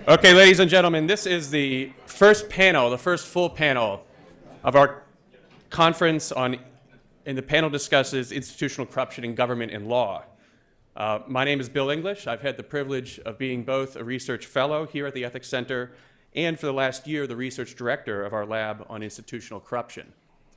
Okay, ladies and gentlemen, this is the first panel, the first full panel of our conference and the panel discusses institutional corruption in government and law. My name is Bill English. I've had the privilege of being both a research fellow here at the Ethics Center and for the last year, the research director of our lab on institutional corruption.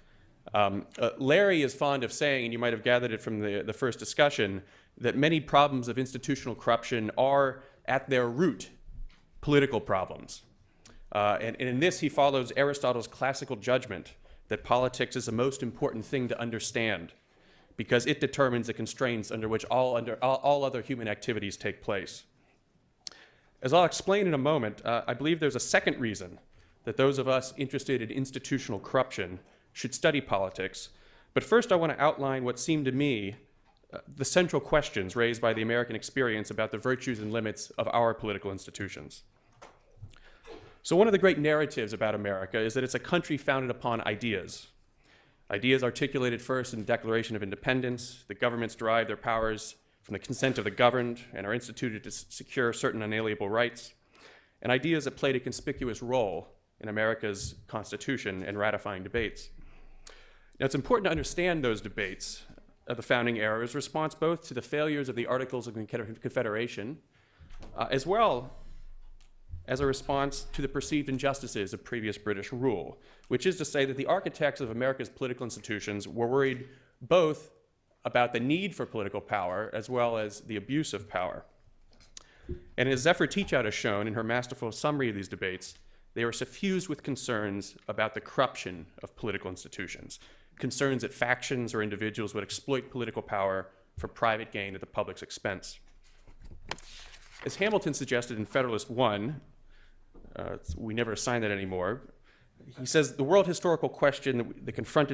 Larry is fond of saying, and you might have gathered it from the first discussion, that many problems of institutional corruption are at their root political problems. And in this, he follows Aristotle's classical judgment that politics is the most important thing to understand because it determines the constraints under which all other human activities take place. As I'll explain in a moment, I believe there's a second reason that those of us interested in institutional corruption should study politics. But first, I want to outline what seem to me the central questions raised by the American experience about the virtues and limits of our political institutions. So one of the great narratives about America is that it's a country founded upon ideas. Ideas articulated first in the Declaration of Independence. The governments derive their powers from the consent of the governed and are instituted to secure certain unalienable rights. And ideas that played a conspicuous role in America's Constitution and ratifying debates. Now, it's important to understand those debates of the founding era as a response both to the failures of the Articles of Confederation, as well as a response to the perceived injustices of previous British rule, which is to say that the architects of America's political institutions were worried both about the need for political power as well as the abuse of power. And as Safra Teachout has shown in her masterful summary of these debates, they were suffused with concerns about the corruption of political institutions, concerns that factions or individuals would exploit political power for private gain at the public's expense. As Hamilton suggested in Federalist I, we never assign that anymore, he says the world historical question that confronted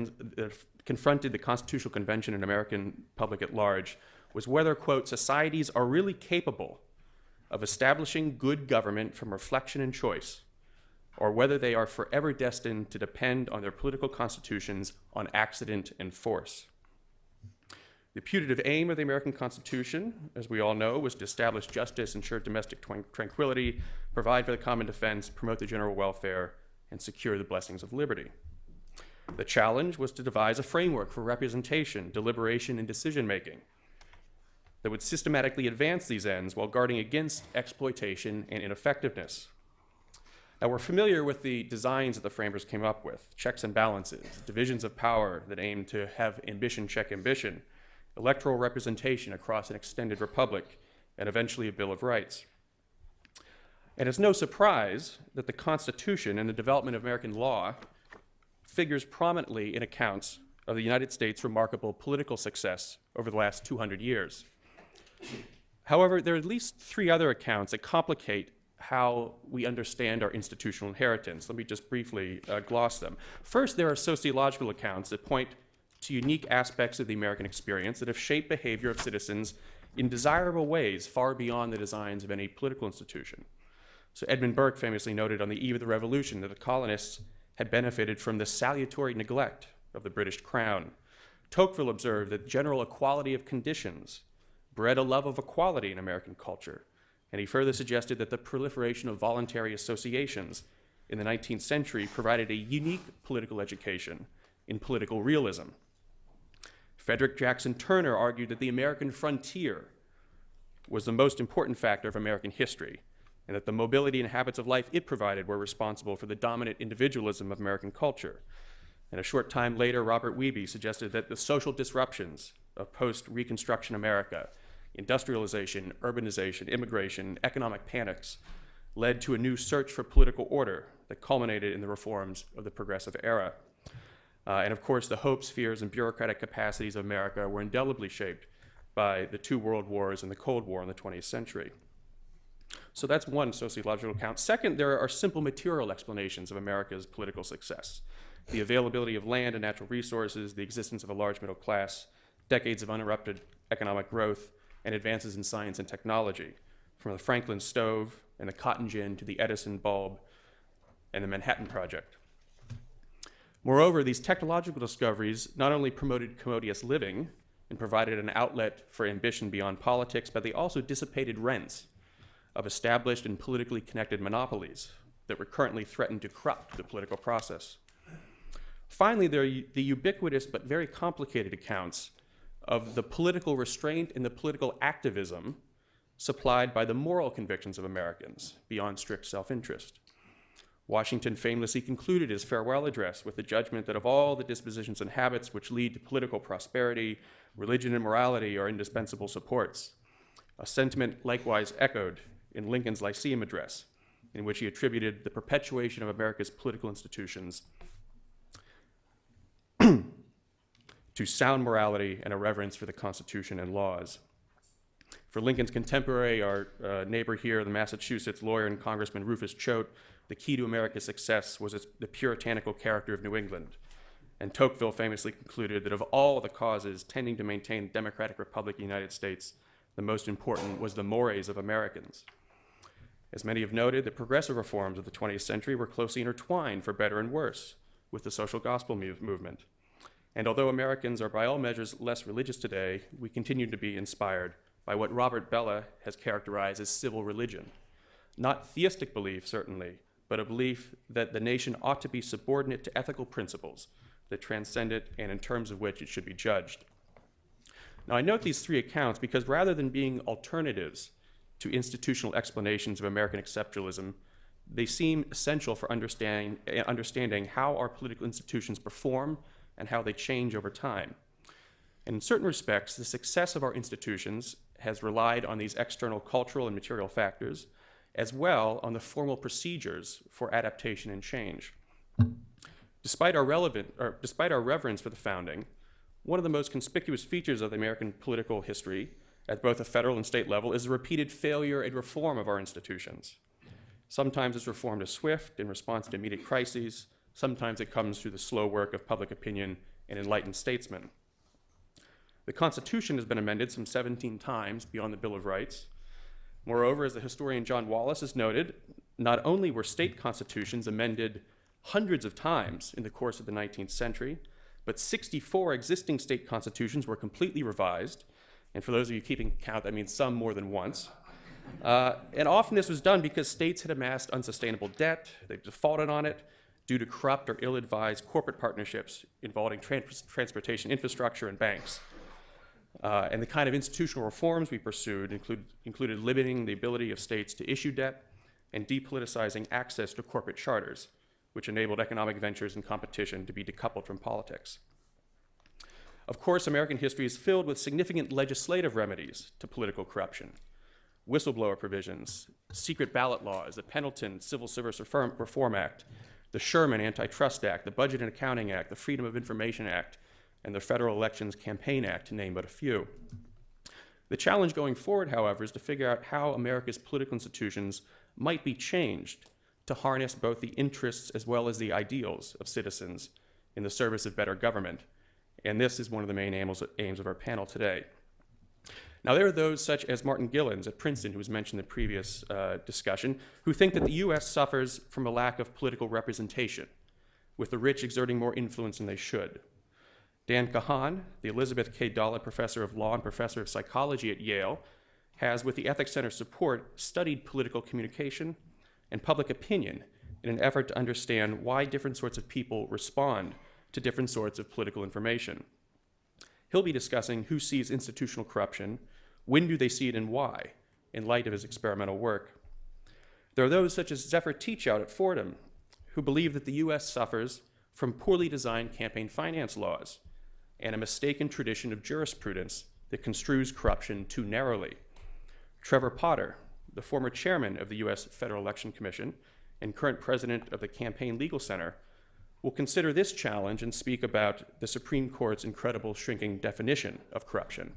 the Constitutional Convention and American public at large was whether, quote, societies are really capable of establishing good government from reflection and choice, or whether they are forever destined to depend on their political constitutions on accident and force. The putative aim of the American Constitution, as we all know, was to establish justice, ensure domestic tranquility, provide for the common defense, promote the general welfare, and secure the blessings of liberty. The challenge was to devise a framework for representation, deliberation, and decision-making that would systematically advance these ends while guarding against exploitation and ineffectiveness. Now, we're familiar with the designs that the framers came up with: checks and balances, divisions of power that aim to have ambition check ambition, electoral representation across an extended republic, and eventually a Bill of Rights. And it's no surprise that the Constitution and the development of American law figures prominently in accounts of the United States' remarkable political success over the last 200 years. However, there are at least three other accounts that complicate how we understand our institutional inheritance. Let me just briefly gloss them. First, there are sociological accounts that point to unique aspects of the American experience that have shaped behavior of citizens in desirable ways far beyond the designs of any political institution. So Edmund Burke famously noted on the eve of the Revolution that the colonists had benefited from the salutary neglect of the British crown. Tocqueville observed that general equality of conditions bred a love of equality in American culture. And he further suggested that the proliferation of voluntary associations in the 19th century provided a unique political education in political realism. Frederick Jackson Turner argued that the American frontier was the most important factor of American history, and that the mobility and habits of life it provided were responsible for the dominant individualism of American culture. And a short time later, Robert Wiebe suggested that the social disruptions of post-Reconstruction America, industrialization, urbanization, immigration, economic panics, led to a new search for political order that culminated in the reforms of the Progressive Era. And of course, the hopes, fears, and bureaucratic capacities of America were indelibly shaped by the two world wars and the Cold War in the 20th century. So that's one sociological account. Second, there are simple material explanations of America's political success: the availability of land and natural resources, the existence of a large middle class, decades of uninterrupted economic growth, and advances in science and technology, from the Franklin stove and the cotton gin to the Edison bulb and the Manhattan Project. Moreover, these technological discoveries not only promoted commodious living and provided an outlet for ambition beyond politics, but they also dissipated rents of established and politically connected monopolies that recurrently threaten to corrupt the political process. Finally, there are the ubiquitous but very complicated accounts of the political restraint and the political activism supplied by the moral convictions of Americans beyond strict self-interest. Washington famously concluded his farewell address with the judgment that of all the dispositions and habits which lead to political prosperity, religion and morality are indispensable supports, a sentiment likewise echoed in Lincoln's Lyceum address, in which he attributed the perpetuation of America's political institutions to sound morality and a reverence for the Constitution and laws. For Lincoln's contemporary, our neighbor here, the Massachusetts lawyer and Congressman Rufus Choate, the key to America's success was the puritanical character of New England. And Tocqueville famously concluded that of all the causes tending to maintain the democratic republic of the United States, the most important was the mores of Americans. As many have noted, the progressive reforms of the 20th century were closely intertwined, for better and worse, with the social gospel movement. And although Americans are by all measures less religious today, we continue to be inspired by what Robert Bellah has characterized as civil religion. Not theistic belief, certainly, but a belief that the nation ought to be subordinate to ethical principles that transcend it and in terms of which it should be judged. Now, I note these three accounts because rather than being alternatives to institutional explanations of American exceptionalism, they seem essential for understanding how our political institutions perform and how they change over time. And in certain respects, the success of our institutions has relied on these external cultural and material factors, as well on the formal procedures for adaptation and change. Despite our reverence for the founding, one of the most conspicuous features of the American political history at both the federal and state level is the repeated failure and reform of our institutions. Sometimes this reform is swift in response to immediate crises. Sometimes it comes through the slow work of public opinion and enlightened statesmen. The Constitution has been amended some 17 times beyond the Bill of Rights. Moreover, as the historian John Wallace has noted, not only were state constitutions amended hundreds of times in the course of the 19th century, but 64 existing state constitutions were completely revised. And for those of you keeping count, that means some more than once. And often this was done because states had amassed unsustainable debt, they defaulted on it due to corrupt or ill-advised corporate partnerships involving transportation infrastructure and banks. And the kind of institutional reforms we pursued included limiting the ability of states to issue debt and depoliticizing access to corporate charters, which enabled economic ventures and competition to be decoupled from politics. Of course, American history is filled with significant legislative remedies to political corruption. Whistleblower provisions, secret ballot laws, the Pendleton Civil Service Reform Act, the Sherman Antitrust Act, the Budget and Accounting Act, the Freedom of Information Act, and the Federal Elections Campaign Act, to name but a few. The challenge going forward, however, is to figure out how America's political institutions might be changed to harness both the interests as well as the ideals of citizens in the service of better government. And this is one of the main aims of our panel today. Now, there are those such as Martin Gillens at Princeton, who was mentioned in the previous discussion, who think that the US suffers from a lack of political representation, with the rich exerting more influence than they should. Dan Kahan, the Elizabeth K. Dollett Professor of Law and Professor of Psychology at Yale, has, with the Ethics Center's support, studied political communication and public opinion in an effort to understand why different sorts of people respond to different sorts of political information. He'll be discussing who sees institutional corruption, when do they see it, and why, in light of his experimental work. There are those such as Zephyr Teachout at Fordham, who believe that the US suffers from poorly designed campaign finance laws and a mistaken tradition of jurisprudence that construes corruption too narrowly. Trevor Potter, the former chairman of the US Federal Election Commission and current president of the Campaign Legal Center, will consider this challenge and speak about the Supreme Court's incredible shrinking definition of corruption.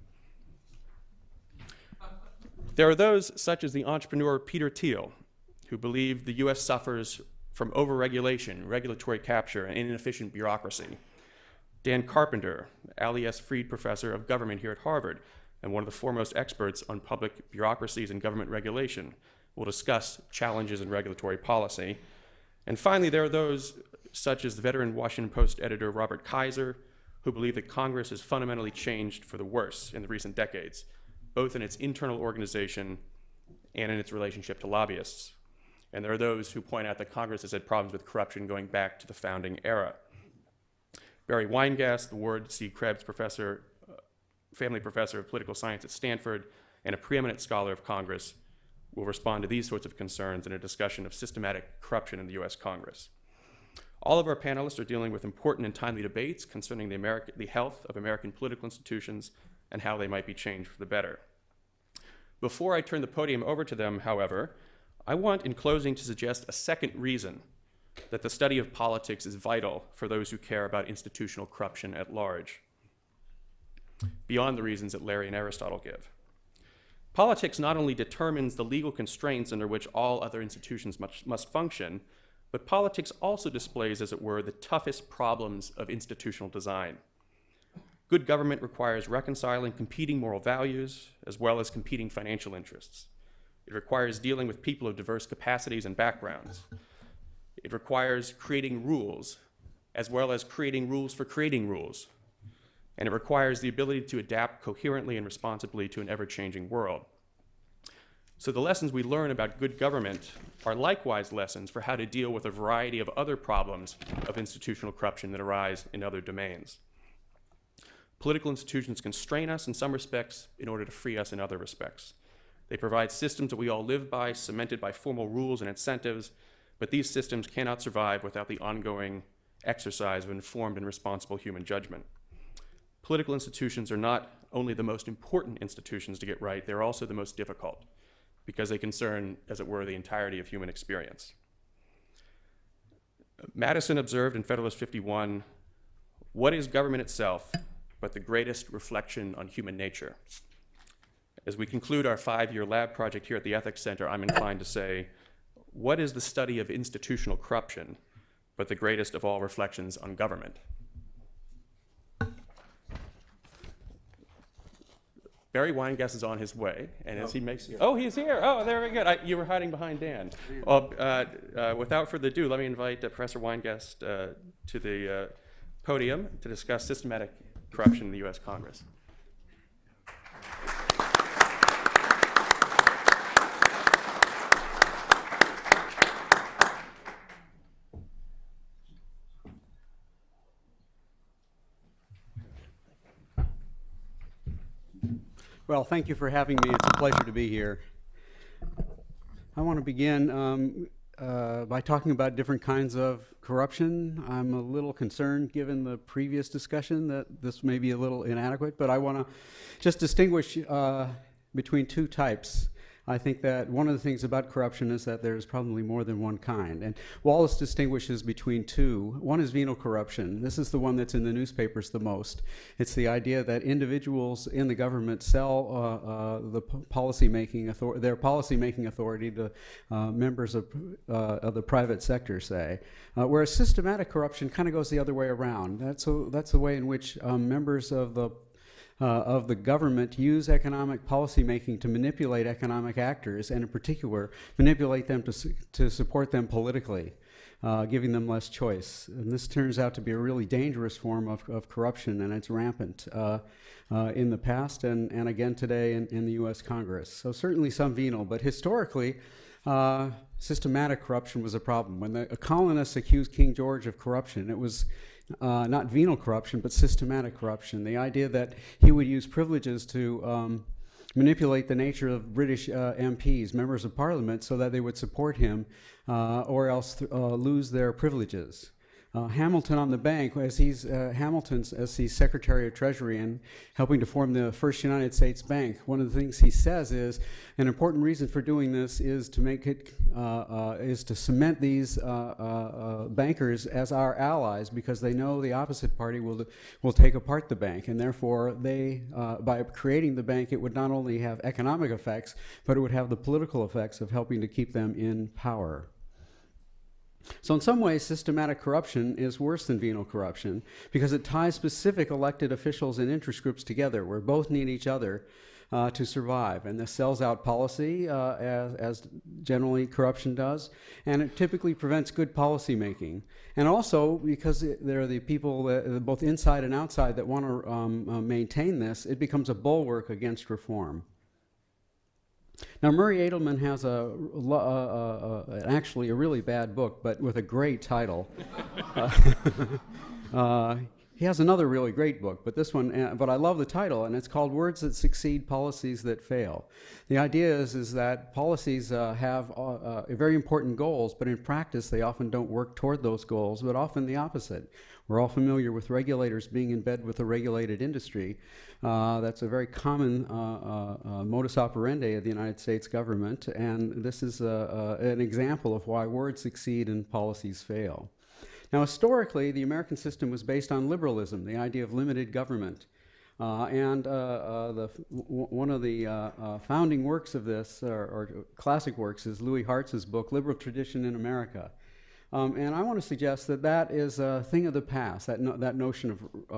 There are those such as the entrepreneur Peter Thiel, who believe the US suffers from overregulation, regulatory capture, and inefficient bureaucracy. Dan Carpenter, Allie S. Freed Professor of Government here at Harvard, and one of the foremost experts on public bureaucracies and government regulation, will discuss challenges in regulatory policy. And finally, there are those such as the veteran Washington Post editor Robert Kaiser, who believe that Congress has fundamentally changed for the worse in the recent decades, both in its internal organization and in its relationship to lobbyists. And there are those who point out that Congress has had problems with corruption going back to the founding era. Barry Weingast, the Ward C. Krebs professor, family professor of political science at Stanford, and a preeminent scholar of Congress, will respond to these sorts of concerns in a discussion of systematic corruption in the US Congress. All of our panelists are dealing with important and timely debates concerning the health of American political institutions and how they might be changed for the better. Before I turn the podium over to them, however, I want in closing to suggest a second reason that the study of politics is vital for those who care about institutional corruption at large, beyond the reasons that Larry and Aristotle give. Politics not only determines the legal constraints under which all other institutions must function, but politics also displays, as it were, the toughest problems of institutional design. Good government requires reconciling competing moral values as well as competing financial interests. It requires dealing with people of diverse capacities and backgrounds. It requires creating rules as well as creating rules for creating rules. And it requires the ability to adapt coherently and responsibly to an ever-changing world. So the lessons we learn about good government are likewise lessons for how to deal with a variety of other problems of institutional corruption that arise in other domains. Political institutions constrain us in some respects in order to free us in other respects. They provide systems that we all live by, cemented by formal rules and incentives, but these systems cannot survive without the ongoing exercise of informed and responsible human judgment. Political institutions are not only the most important institutions to get right, they're also the most difficult, because they concern, as it were, the entirety of human experience. Madison observed in Federalist 51, "What is government itself but the greatest reflection on human nature?" As we conclude our 5-year lab project here at the Ethics Center, I'm inclined to say, what is the study of institutional corruption but the greatest of all reflections on government? Barry Weingast is on his way, and as he makes... Oh, he's here. Oh, there we go. You were hiding behind Dan. Without further ado, let me invite Professor Weingast to the podium to discuss systematic corruption in the U.S. Congress. Well, thank you for having me. It's a pleasure to be here. I want to begin by talking about different kinds of corruption. I'm a little concerned, given the previous discussion, that this may be a little inadequate, but I want to just distinguish between two types. I think that one of the things about corruption is that there's probably more than one kind. And Wallace distinguishes between two. One is venal corruption. This is the one that's in the newspapers the most. It's the idea that individuals in the government sell their policy-making authority to members of the private sector, say. Whereas systematic corruption kind of goes the other way around. That's the way in which members of the government use economic policymaking to manipulate economic actors, and in particular, manipulate them to support them politically, giving them less choice. And this turns out to be a really dangerous form of corruption, and it's rampant in the past and again today in the U.S. Congress. So certainly some venal, but historically, systematic corruption was a problem. When the colonists accused King George of corruption, it was not venal corruption, but systematic corruption. The idea that he would use privileges to manipulate the nature of British MPs, members of parliament, so that they would support him or else lose their privileges. Hamilton on the bank, as he's Secretary of Treasury and helping to form the first United States Bank, one of the things he says is an important reason for doing this is to make it is to cement these bankers as our allies, because they know the opposite party will take apart the bank, and therefore they by creating the bank, it would not only have economic effects, but it would have the political effects of helping to keep them in power. So in some ways, systematic corruption is worse than venal corruption because it ties specific elected officials and interest groups together, where both need each other to survive. And this sells out policy, as generally corruption does, and it typically prevents good policy making. And also, because there are the people, both inside and outside, that want to maintain this, it becomes a bulwark against reform. Now, Murray Edelman has actually a really bad book, but with a great title. He has another really great book, but this one, but I love the title, and it's called Words That Succeed, Policies That Fail. The idea is that policies have very important goals, but in practice they often don't work toward those goals, but often the opposite. We're all familiar with regulators being in bed with a regulated industry. That's a very common modus operandi of the United States government, and this is an example of why words succeed and policies fail. Now, historically, the American system was based on liberalism, the idea of limited government. One of the founding works of this, or classic works, is Louis Hartz's book, Liberal Tradition in America. And I want to suggest that that is a thing of the past, that notion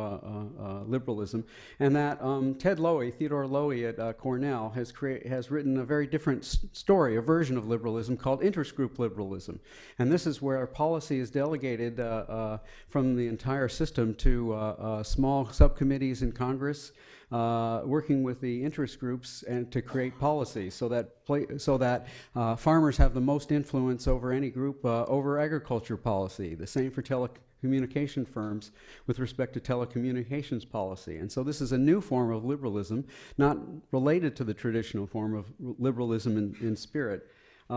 of liberalism, and that Theodore Lowy at Cornell has written a very different story, a version of liberalism called interest group liberalism. And this is where policy is delegated from the entire system to small subcommittees in Congress, working with the interest groups and to create policy so that farmers have the most influence over any group over agriculture policy. The same for telecommunication firms with respect to telecommunications policy. And so this is a new form of liberalism, not related to the traditional form of liberalism in spirit,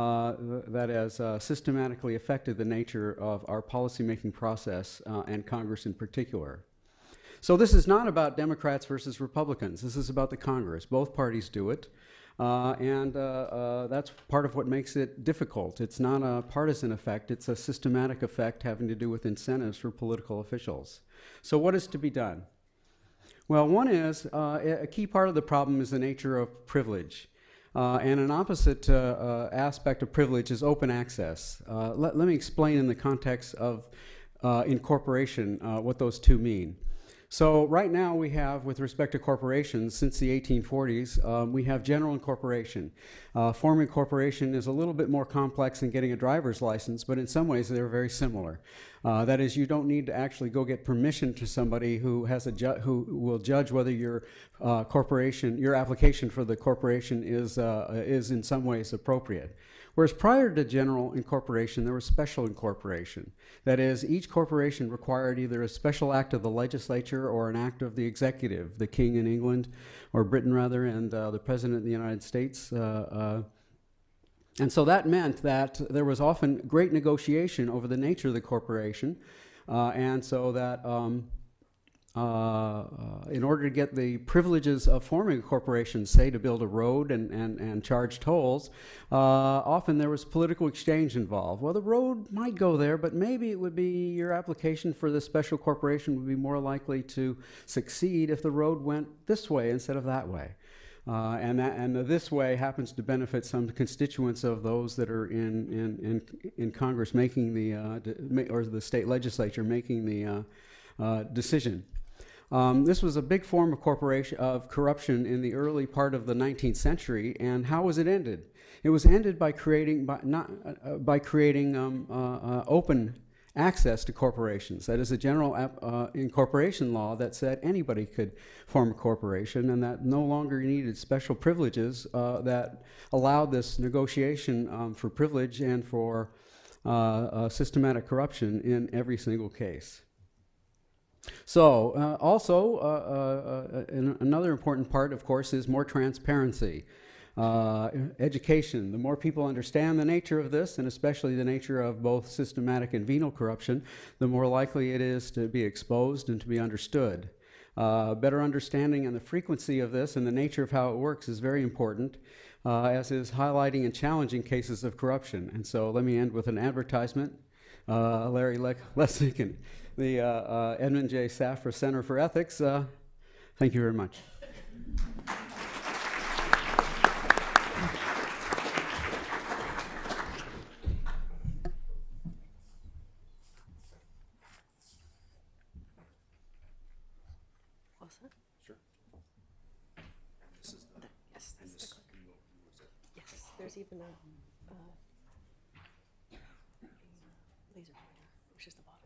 that has systematically affected the nature of our policymaking process and Congress in particular. So this is not about Democrats versus Republicans. This is about the Congress. Both parties do it. And that's part of what makes it difficult. It's not a partisan effect. It's a systematic effect having to do with incentives for political officials. So what is to be done? Well, one is, a key part of the problem is the nature of privilege. And an opposite aspect of privilege is open access. Let me explain in the context of incorporation what those two mean. So right now we have, with respect to corporations, since the 1840s, we have general incorporation. Forming a corporation is a little bit more complex than getting a driver's license, but in some ways they're very similar. That is, you don't need to actually go get permission to somebody who has who will judge whether your your application for the corporation is in some ways appropriate. Whereas prior to general incorporation, there was special incorporation. That is, each corporation required either a special act of the legislature or an act of the executive, the king in England, or Britain rather, and the president of the United States. And so that meant that there was often great negotiation over the nature of the corporation, and so that in order to get the privileges of forming a corporation, say to build a road and charge tolls, often there was political exchange involved. Well, the road might go there, but maybe it would be your application for the special corporation would be more likely to succeed if the road went this way instead of that way. And this way happens to benefit some constituents of those that are in Congress making or the state legislature making the decision. This was a big form of corruption in the early part of the 19th century, and how was it ended? It was ended by creating open access to corporations. That is a general incorporation law that said anybody could form a corporation, and that no longer needed special privileges that allowed this negotiation for privilege and for systematic corruption in every single case. So another important part, of course, is more transparency. Education. The more people understand the nature of this, and especially the nature of both systematic and venal corruption, the more likely it is to be exposed and to be understood. Better understanding and the frequency of this and the nature of how it works is very important, as is highlighting and challenging cases of corruption. And so let me end with an advertisement. Larry Lessig and the Edmond J. Safra Center for Ethics. Thank you very much. Sure. This is the, yes, and this, yes, there's even a laser pointer, which is the bottom.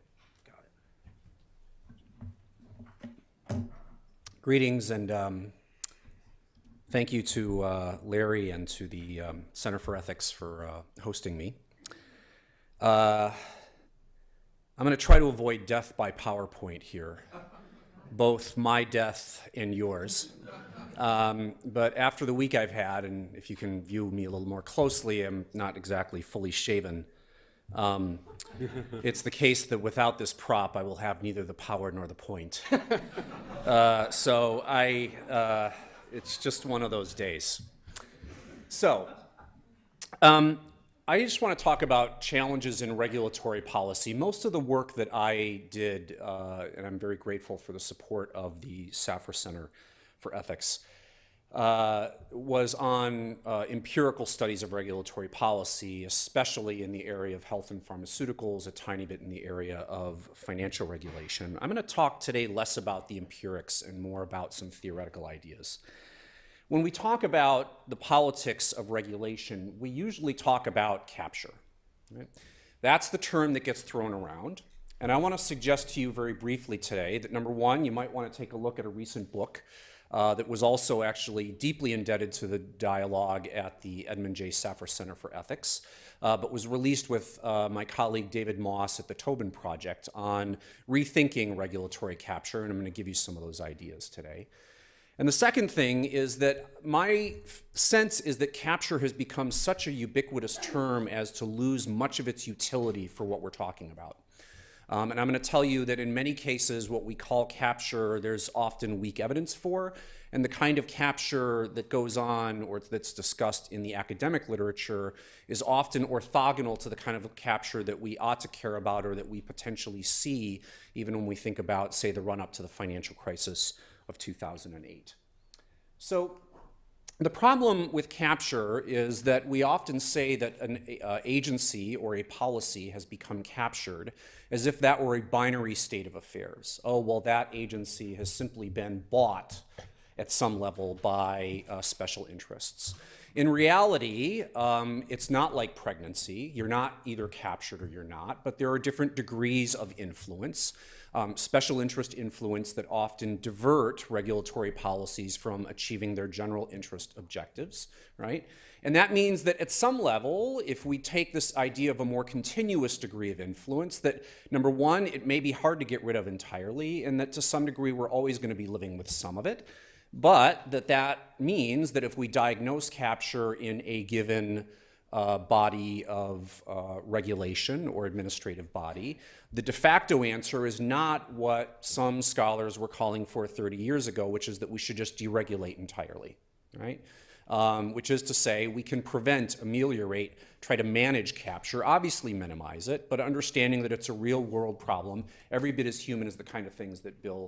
got it. Greetings and Thank you to Larry and to the Center for Ethics for hosting me. I'm going to try to avoid death by PowerPoint here, both my death and yours. But after the week I've had, and if you can view me a little more closely, I'm not exactly fully shaven. It's the case that without this prop, I will have neither the power nor the point. It's just one of those days. So, I just want to talk about challenges in regulatory policy. Most of the work that I did, and I'm very grateful for the support of the Safra Center for Ethics, was on empirical studies of regulatory policy, especially in the area of health and pharmaceuticals, a tiny bit in the area of financial regulation. I'm going to talk today less about the empirics and more about some theoretical ideas. When we talk about the politics of regulation, we usually talk about capture. Right? That's the term that gets thrown around. And I want to suggest to you very briefly today that, number one, you might want to take a look at a recent book that was also actually deeply indebted to the dialogue at the Edmond J. Safra Center for Ethics, but was released with my colleague David Moss at the Tobin Project on rethinking regulatory capture, and I'm going to give you some of those ideas today. And the second thing is that my sense is that capture has become such a ubiquitous term as to lose much of its utility for what we're talking about. And I'm going to tell you that in many cases, what we call capture, there's often weak evidence for, and the kind of capture that goes on or that's discussed in the academic literature is often orthogonal to the kind of capture that we ought to care about or that we potentially see even when we think about, say, the run-up to the financial crisis of 2008. So the problem with capture is that we often say that an agency or a policy has become captured as if that were a binary state of affairs. Oh, well, that agency has simply been bought at some level by special interests. In reality, it's not like pregnancy. You're not either captured or you're not, but there are different degrees of influence. Special interest influence that often divert regulatory policies from achieving their general interest objectives, right? And that means that at some level, if we take this idea of a more continuous degree of influence, that number one, it may be hard to get rid of entirely, and that to some degree we're always going to be living with some of it, but that means that if we diagnose capture in a given body of regulation or administrative body, the de facto answer is not what some scholars were calling for 30 years ago, which is that we should just deregulate entirely, right? Which is to say we can prevent, ameliorate, try to manage capture, obviously minimize it, but understanding that it's a real world problem, every bit as human as the kind of things that Bill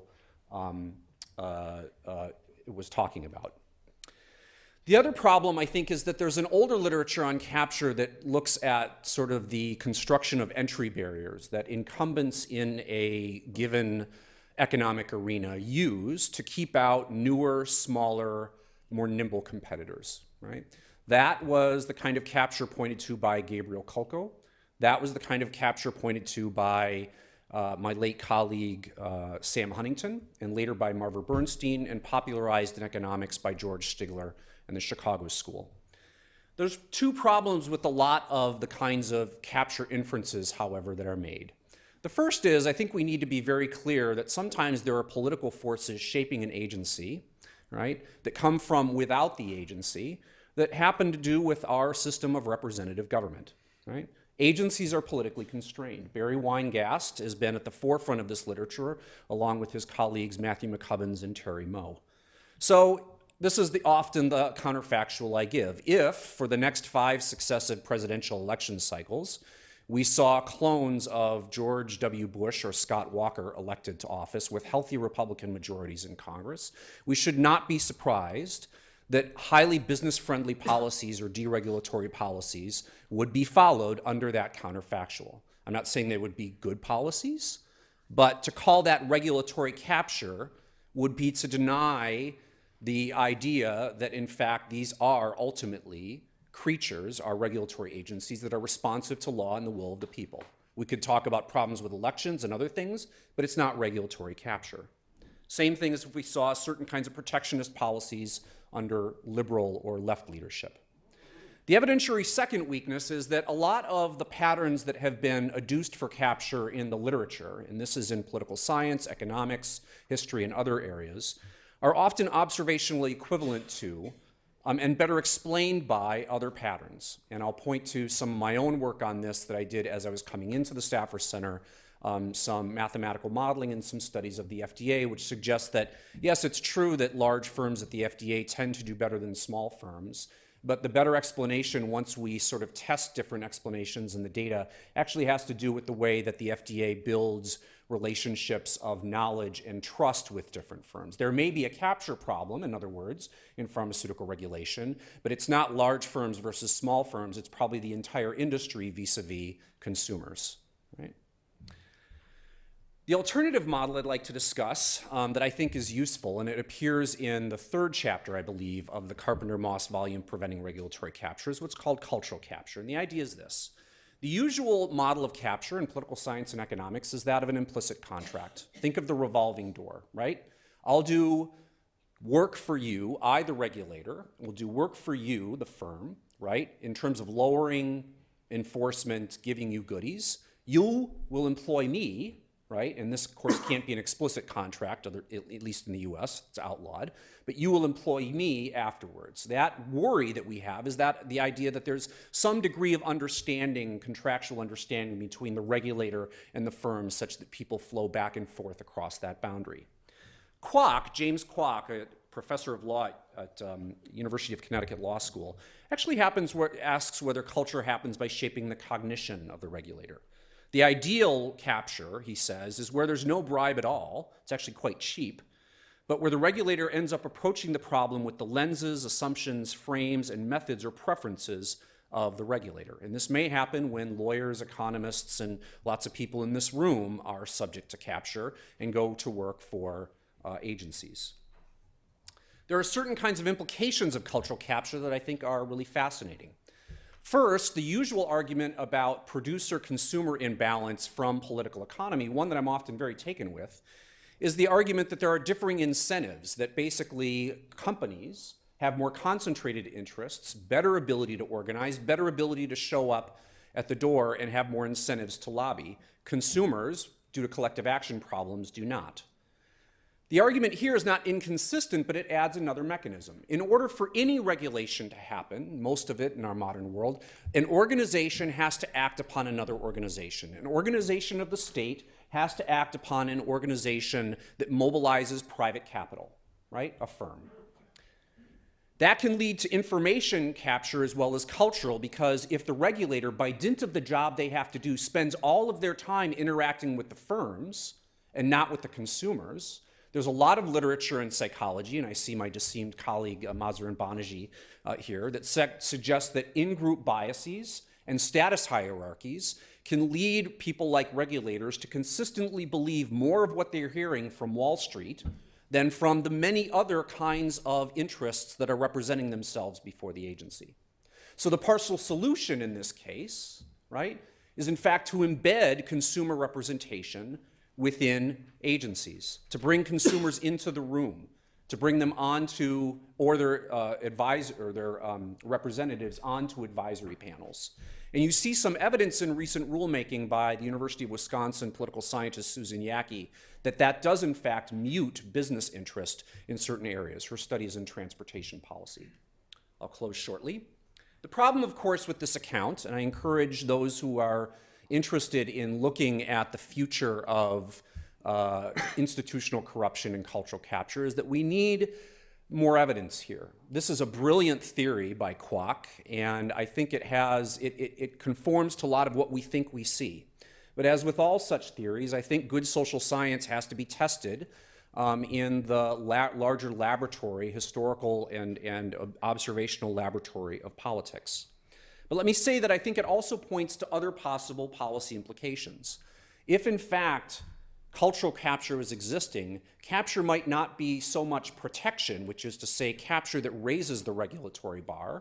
was talking about. The other problem, I think, is that there's an older literature on capture that looks at sort of the construction of entry barriers that incumbents in a given economic arena use to keep out newer, smaller, more nimble competitors, right? That was the kind of capture pointed to by Gabriel Kulko. That was the kind of capture pointed to by my late colleague Sam Huntington, and later by Marva Bernstein, and popularized in economics by George Stigler and the Chicago School. There's two problems with a lot of the kinds of capture inferences, however, that are made. The first is, I think we need to be very clear that sometimes there are political forces shaping an agency, right, that come from without the agency, that happen to do with our system of representative government, right? Agencies are politically constrained. Barry Weingast has been at the forefront of this literature, along with his colleagues Matthew McCubbins and Terry Moe. So this is often the counterfactual I give. If, for the next 5 successive presidential election cycles, we saw clones of George W. Bush or Scott Walker elected to office with healthy Republican majorities in Congress, we should not be surprised that highly business-friendly policies or deregulatory policies would be followed under that counterfactual. I'm not saying they would be good policies, but to call that regulatory capture would be to deny the idea that, in fact, these are ultimately creatures, our regulatory agencies, that are responsive to law and the will of the people. We could talk about problems with elections and other things, but it's not regulatory capture. Same thing as if we saw certain kinds of protectionist policies under liberal or left leadership. The evidentiary second weakness is that a lot of the patterns that have been adduced for capture in the literature, and this is in political science, economics, history, and other areas, are often observationally equivalent to and better explained by other patterns. And I'll point to some of my own work on this that I did as I was coming into the Safra Center, some mathematical modeling and some studies of the FDA, which suggests that, yes, it's true that large firms at the FDA tend to do better than small firms, but the better explanation, once we sort of test different explanations in the data, actually has to do with the way that the FDA builds relationships of knowledge and trust with different firms. There may be a capture problem, in other words, in pharmaceutical regulation, but it's not large firms versus small firms. It's probably the entire industry vis-a-vis consumers, right? The alternative model I'd like to discuss that I think is useful, and it appears in the third chapter, I believe, of the Carpenter-Moss volume, Preventing Regulatory Capture, is what's called cultural capture. And the idea is this. The usual model of capture in political science and economics is that of an implicit contract. Think of the revolving door, right? I'll do work for you, I, the regulator, will do work for you, the firm, right, in terms of lowering enforcement, giving you goodies. You will employ me, right? And this, of course, can't be an explicit contract, at least in the US, it's outlawed, but you will employ me afterwards. That worry that we have is that the idea that there's some degree of understanding, contractual understanding between the regulator and the firm such that people flow back and forth across that boundary. Kwok, James Kwok, a professor of law at University of Connecticut Law School, actually asks whether culture happens by shaping the cognition of the regulator. The ideal capture, he says, is where there's no bribe at all. It's actually quite cheap, but where the regulator ends up approaching the problem with the lenses, assumptions, frames, and methods or preferences of the regulator. And this may happen when lawyers, economists, and lots of people in this room are subject to capture and go to work for agencies. There are certain kinds of implications of cultural capture that I think are really fascinating. First, the usual argument about producer-consumer imbalance from political economy, one that I'm often very taken with, is the argument that there are differing incentives, that basically companies have more concentrated interests, better ability to organize, better ability to show up at the door and have more incentives to lobby. Consumers, due to collective action problems, do not. The argument here is not inconsistent, but it adds another mechanism. In order for any regulation to happen, most of it in our modern world, an organization has to act upon another organization. An organization of the state has to act upon an organization that mobilizes private capital, right? A firm. That can lead to information capture as well as cultural, because if the regulator, by dint of the job they have to do, spends all of their time interacting with the firms and not with the consumers, there's a lot of literature in psychology, and I see my esteemed colleague Mazar Banerjee here, that suggests that in-group biases and status hierarchies can lead people like regulators to consistently believe more of what they're hearing from Wall Street than from the many other kinds of interests that are representing themselves before the agency. So the partial solution in this case, right, is in fact to embed consumer representation within agencies, to bring consumers into the room, to bring them onto, or their representatives onto advisory panels. And you see some evidence in recent rulemaking by the University of Wisconsin political scientist Susan Yacke that that does in fact mute business interest in certain areas. Her study is in transportation policy. I'll close shortly. The problem, of course, with this account, and I encourage those who are interested in looking at the future of institutional corruption and cultural capture, is that we need more evidence here. This is a brilliant theory by Kwok, and I think it conforms to a lot of what we think we see. But as with all such theories, I think good social science has to be tested in the larger laboratory, historical and observational laboratory of politics. But let me say that I think it also points to other possible policy implications. If in fact cultural capture is existing, capture might not be so much protection, which is to say capture that raises the regulatory bar,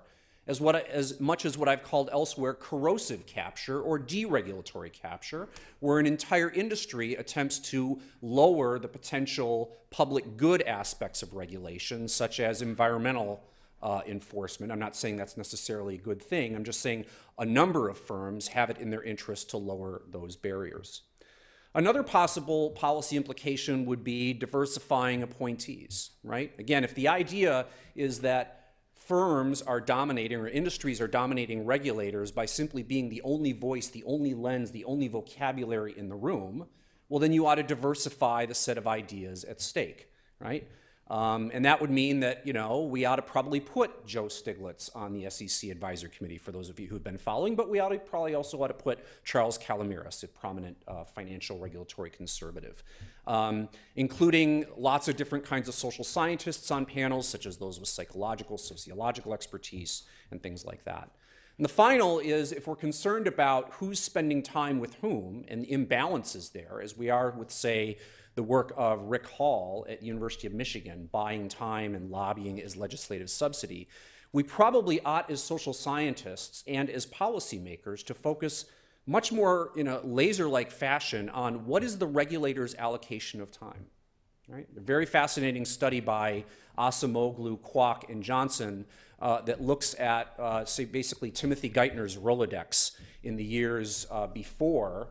as much as what I've called elsewhere corrosive capture or deregulatory capture, where an entire industry attempts to lower the potential public good aspects of regulation, such as environmental enforcement. I'm not saying that's necessarily a good thing. I'm just saying a number of firms have it in their interest to lower those barriers. Another possible policy implication would be diversifying appointees, right? Again, if the idea is that firms are dominating or industries are dominating regulators by simply being the only voice, the only lens, the only vocabulary in the room, well, then you ought to diversify the set of ideas at stake, right? And that would mean that, you know, we ought to probably put Joe Stiglitz on the SEC Advisory Committee, for those of you who've been following, but we probably also ought to put Charles Calamiris, a prominent financial regulatory conservative, including lots of different kinds of social scientists on panels, such as those with psychological, sociological expertise, and things like that. And the final is, if we're concerned about who's spending time with whom and the imbalances there, as we are with, say, the work of Rick Hall at University of Michigan, buying time and lobbying as legislative subsidy, we probably ought as social scientists and as policymakers to focus much more in a laser-like fashion on what is the regulator's allocation of time, right? A very fascinating study by Asamoglu, Kwok, and Johnson that looks at, say, basically Timothy Geithner's Rolodex in the years before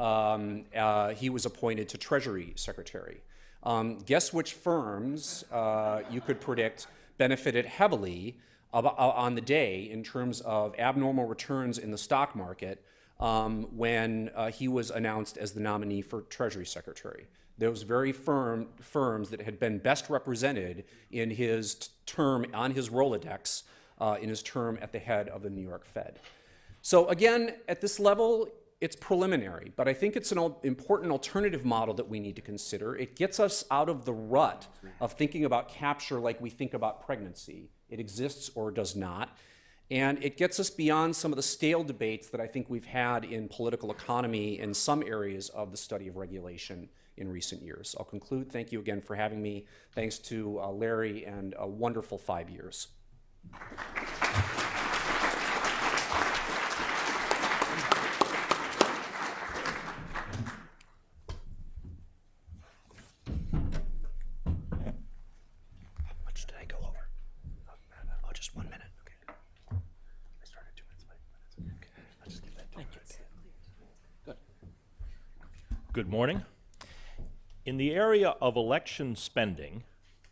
he was appointed to Treasury Secretary. Guess which firms you could predict benefited heavily on the day in terms of abnormal returns in the stock market when he was announced as the nominee for Treasury Secretary. Those very firms that had been best represented in his term on his Rolodex in his term at the head of the New York Fed. So again, at this level, it's preliminary, but I think it's an important alternative model that we need to consider. It gets us out of the rut of thinking about capture like we think about pregnancy. It exists or does not. And it gets us beyond some of the stale debates that I think we've had in political economy in some areas of the study of regulation in recent years. I'll conclude. Thank you again for having me. Thanks to Larry, and a wonderful 5 years. Good morning. In the area of election spending,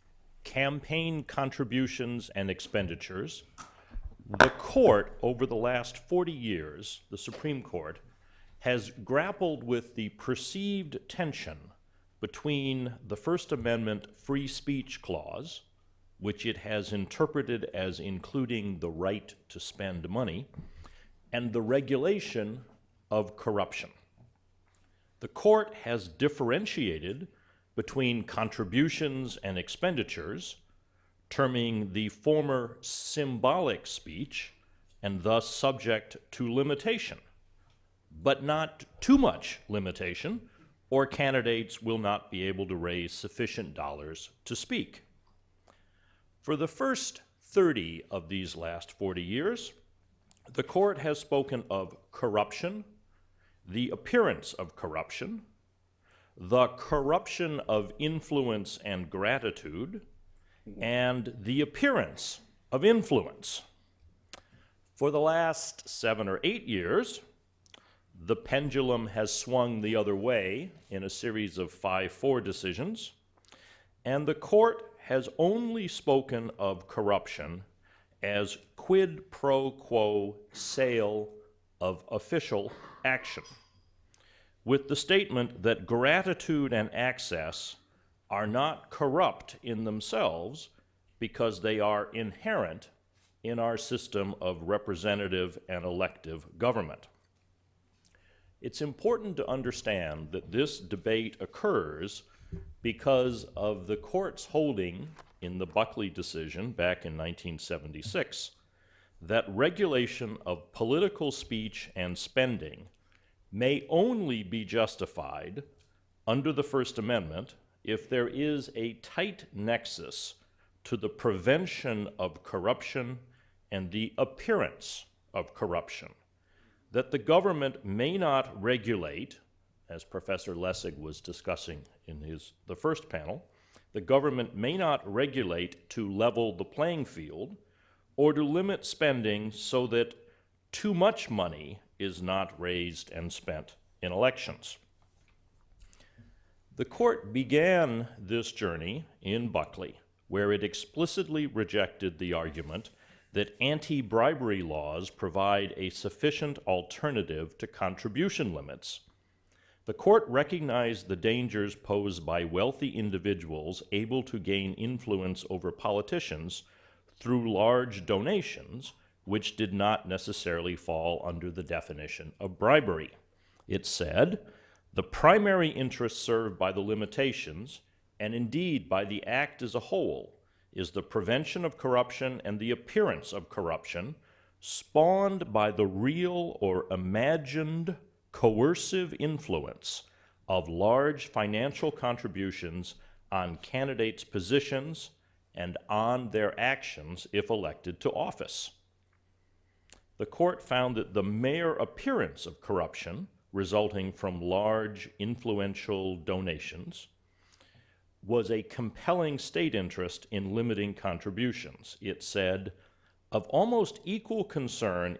campaign contributions and expenditures, the court over the last 40 years, the Supreme Court, has grappled with the perceived tension between the First Amendment free speech clause, which it has interpreted as including the right to spend money, and the regulation of corruption. The court has differentiated between contributions and expenditures, terming the former symbolic speech and thus subject to limitation, but not too much limitation, or candidates will not be able to raise sufficient dollars to speak. For the first 30 of these last 40 years, the court has spoken of corruption, the appearance of corruption, the corruption of influence and gratitude, and the appearance of influence. For the last 7 or 8 years, the pendulum has swung the other way in a series of 5-4 decisions, and the court has only spoken of corruption as quid pro quo sale of official action, with the statement that gratitude and access are not corrupt in themselves because they are inherent in our system of representative and elective government. It's important to understand that this debate occurs because of the court's holding in the Buckley decision back in 1976 that regulation of political speech and spending may only be justified under the First Amendment if there is a tight nexus to the prevention of corruption and the appearance of corruption, that the government may not regulate, as Professor Lessig was discussing in the first panel, the government may not regulate to level the playing field or to limit spending so that too much money is not raised and spent in elections. The court began this journey in Buckley, where it explicitly rejected the argument that anti-bribery laws provide a sufficient alternative to contribution limits. The court recognized the dangers posed by wealthy individuals able to gain influence over politicians through large donations, which did not necessarily fall under the definition of bribery. It said, the primary interest served by the limitations, and indeed by the act as a whole, is the prevention of corruption and the appearance of corruption, spawned by the real or imagined coercive influence of large financial contributions on candidates' positions and on their actions if elected to office. The court found that the mere appearance of corruption resulting from large influential donations was a compelling state interest in limiting contributions. It said, of almost equal concern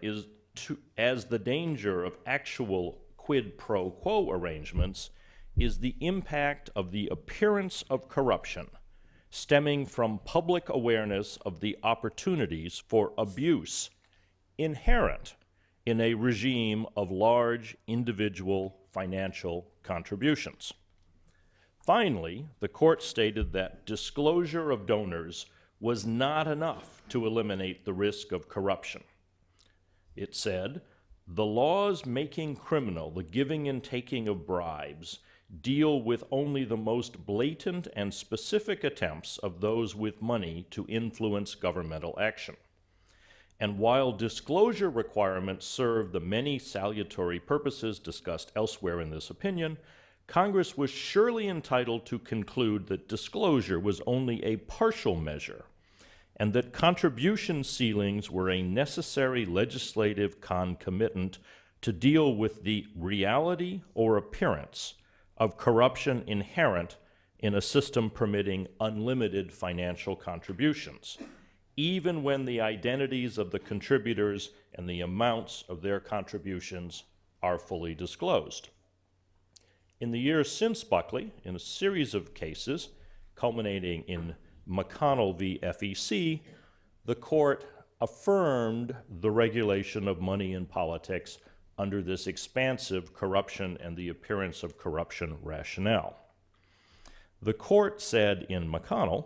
as the danger of actual quid pro quo arrangements is the impact of the appearance of corruption stemming from public awareness of the opportunities for abuse inherent in a regime of large individual financial contributions. Finally, the court stated that disclosure of donors was not enough to eliminate the risk of corruption. It said, the laws making criminal the giving and taking of bribes deal with only the most blatant and specific attempts of those with money to influence governmental action. And while disclosure requirements serve the many salutary purposes discussed elsewhere in this opinion, Congress was surely entitled to conclude that disclosure was only a partial measure, and that contribution ceilings were a necessary legislative concomitant to deal with the reality or appearance of corruption inherent in a system permitting unlimited financial contributions, even when the identities of the contributors and the amounts of their contributions are fully disclosed. In the years since Buckley, in a series of cases, culminating in McConnell v. FEC, the court affirmed the regulation of money in politics under this expansive corruption and the appearance of corruption rationale. The court said in McConnell,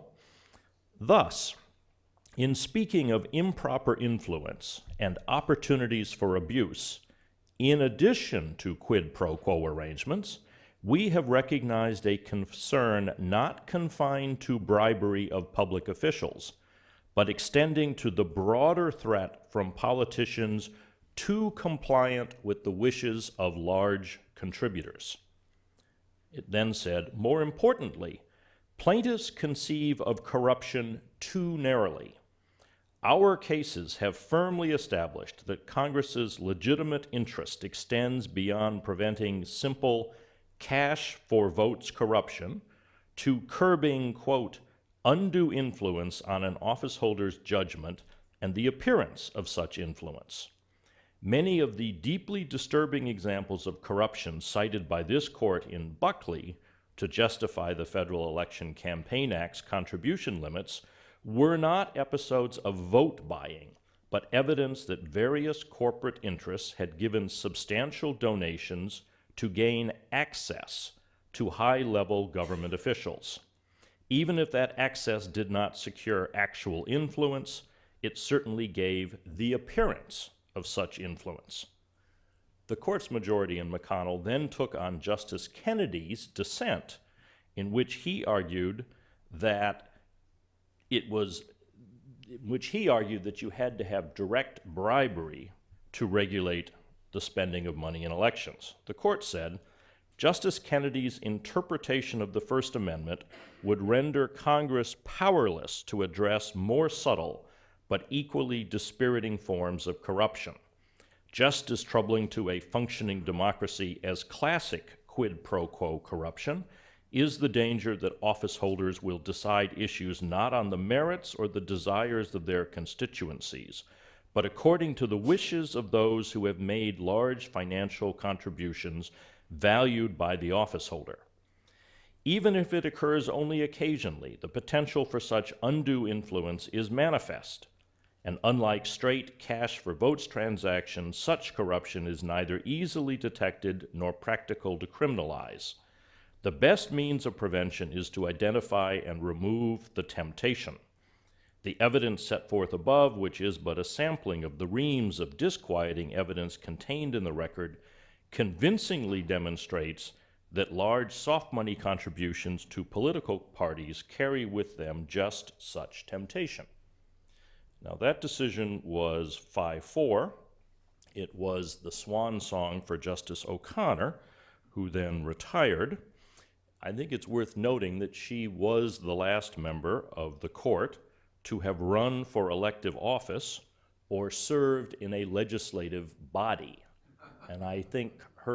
thus, in speaking of improper influence and opportunities for abuse, in addition to quid pro quo arrangements, we have recognized a concern not confined to bribery of public officials, but extending to the broader threat from politicians too compliant with the wishes of large contributors. It then said, more importantly, plaintiffs conceive of corruption too narrowly. Our cases have firmly established that Congress's legitimate interest extends beyond preventing simple cash for votes corruption to curbing, quote, undue influence on an officeholder's judgment and the appearance of such influence. Many of the deeply disturbing examples of corruption cited by this court in Buckley to justify the Federal Election Campaign Act's contribution limits were not episodes of vote buying, but evidence that various corporate interests had given substantial donations to gain access to high-level government officials. Even if that access did not secure actual influence, it certainly gave the appearance of such influence. The court's majority in McConnell then took on Justice Kennedy's dissent, in which he argued that you had to have direct bribery to regulate the spending of money in elections. The court said, Justice Kennedy's interpretation of the First Amendment would render Congress powerless to address more subtle but equally dispiriting forms of corruption. Just as troubling to a functioning democracy as classic quid pro quo corruption is the danger that office holders will decide issues not on the merits or the desires of their constituencies, but according to the wishes of those who have made large financial contributions valued by the office holder. Even if it occurs only occasionally, the potential for such undue influence is manifest. And unlike straight cash for votes transactions, such corruption is neither easily detected nor practical to criminalize. The best means of prevention is to identify and remove the temptation. The evidence set forth above, which is but a sampling of the reams of disquieting evidence contained in the record, convincingly demonstrates that large soft money contributions to political parties carry with them just such temptation. Now, that decision was 5-4. It was the swan song for Justice O'Connor, who then retired. I think it's worth noting that she was the last member of the court to have run for elective office or served in a legislative body. And I think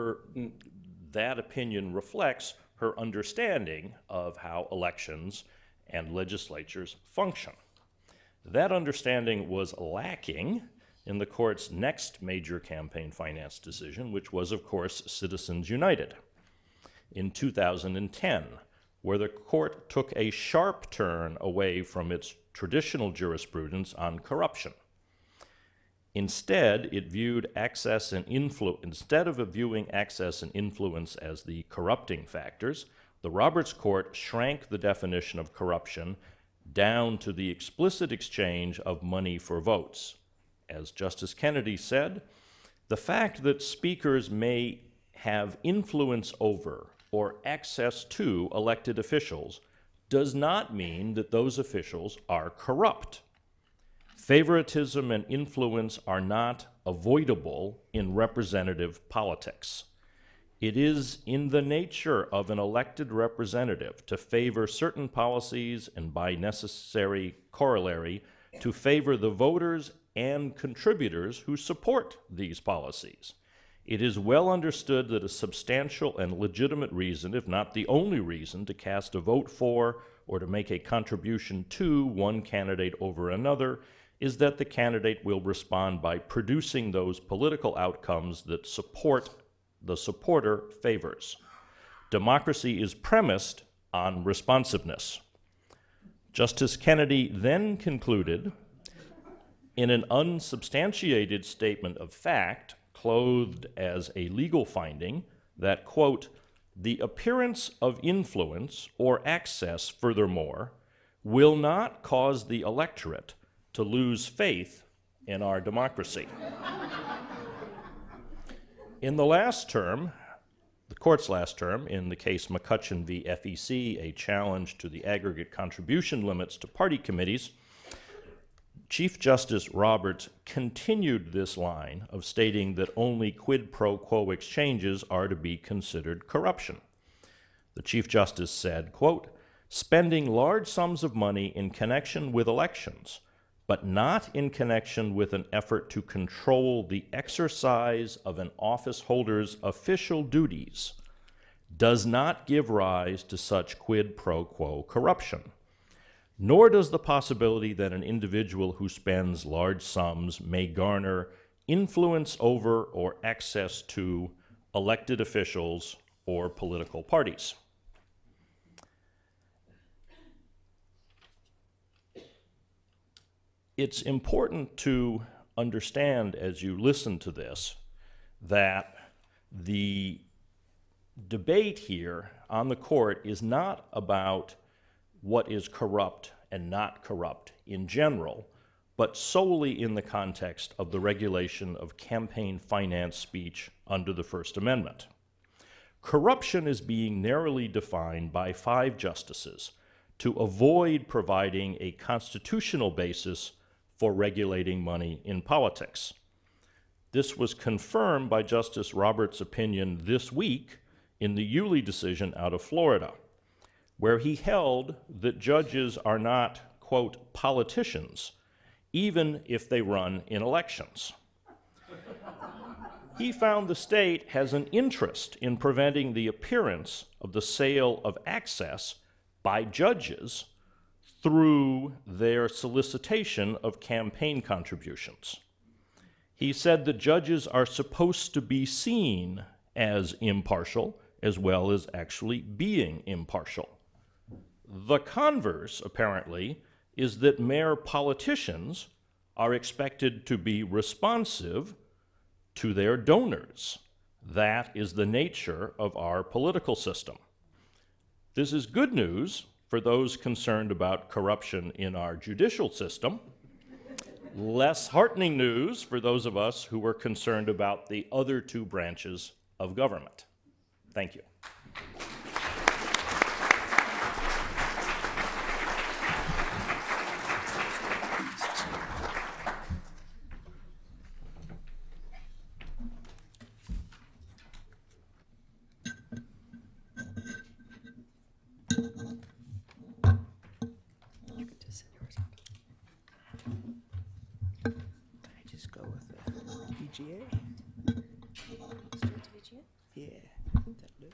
that opinion reflects her understanding of how elections and legislatures function. That understanding was lacking in the court's next major campaign finance decision, which was, of course, Citizens United in 2010, where the court took a sharp turn away from its traditional jurisprudence on corruption. Instead, it viewed access and instead of viewing access and influence as the corrupting factors, the Roberts Court shrank the definition of corruption down to the explicit exchange of money for votes. As Justice Kennedy said, the fact that speakers may have influence over or access to elected officials does not mean that those officials are corrupt. Favoritism and influence are not avoidable in representative politics. It is in the nature of an elected representative to favor certain policies and, by necessary corollary, to favor the voters and contributors who support these policies. It is well understood that a substantial and legitimate reason, if not the only reason, to cast a vote for or to make a contribution to one candidate over another is that the candidate will respond by producing those political outcomes that the supporter favors. Democracy is premised on responsiveness. Justice Kennedy then concluded, in an unsubstantiated statement of fact, clothed as a legal finding, that, quote, the appearance of influence or access, furthermore, will not cause the electorate to lose faith in our democracy. In the last term, the court's last term, in the case McCutcheon v. FEC, a challenge to the aggregate contribution limits to party committees, Chief Justice Roberts continued this line of stating that only quid pro quo exchanges are to be considered corruption. The Chief Justice said, quote, spending large sums of money in connection with elections, but not in connection with an effort to control the exercise of an office holder's official duties, does not give rise to such quid pro quo corruption. Nor does the possibility that an individual who spends large sums may garner influence over or access to elected officials or political parties. It's important to understand as you listen to this that the debate here on the court is not about what is corrupt and not corrupt in general, but solely in the context of the regulation of campaign finance speech under the First Amendment. Corruption is being narrowly defined by 5 justices to avoid providing a constitutional basis for regulating money in politics. This was confirmed by Justice Roberts' opinion this week in the Yulee decision out of Florida, where he held that judges are not, quote, politicians even if they run in elections. He found the state has an interest in preventing the appearance of the sale of access by judges through their solicitation of campaign contributions. He said that judges are supposed to be seen as impartial as well as actually being impartial. The converse, apparently, is that mere politicians are expected to be responsive to their donors. That is the nature of our political system. This is good news for those concerned about corruption in our judicial system, less heartening news for those of us who are concerned about the other two branches of government. Thank you. You could just send yours up. Can I just go with the VGA? Straight to VGA? Yeah, that'll do.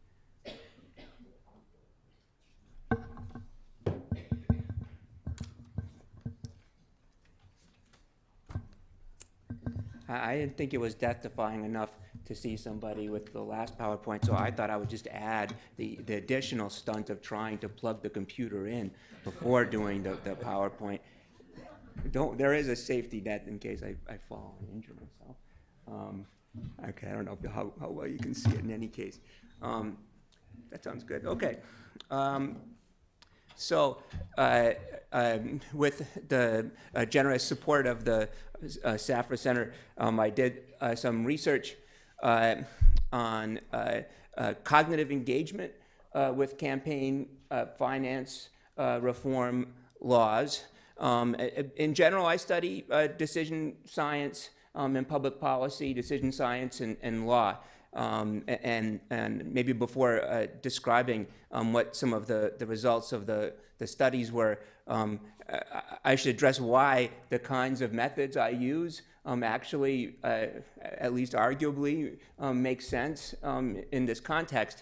I didn't think it was death-defying enough to see somebody with the last PowerPoint, so I thought I would just add the additional stunt of trying to plug the computer in before doing the PowerPoint. There is a safety net in case I fall and injure myself. Okay, I don't know how well you can see it in any case. That sounds good. Okay. So, with the generous support of the Safra Center, I did some research on cognitive engagement with campaign finance reform laws. In general, I study decision science and public policy, decision science and law. And maybe before describing what some of the results of the studies were, I should address why the kinds of methods I use actually, at least arguably, make sense in this context.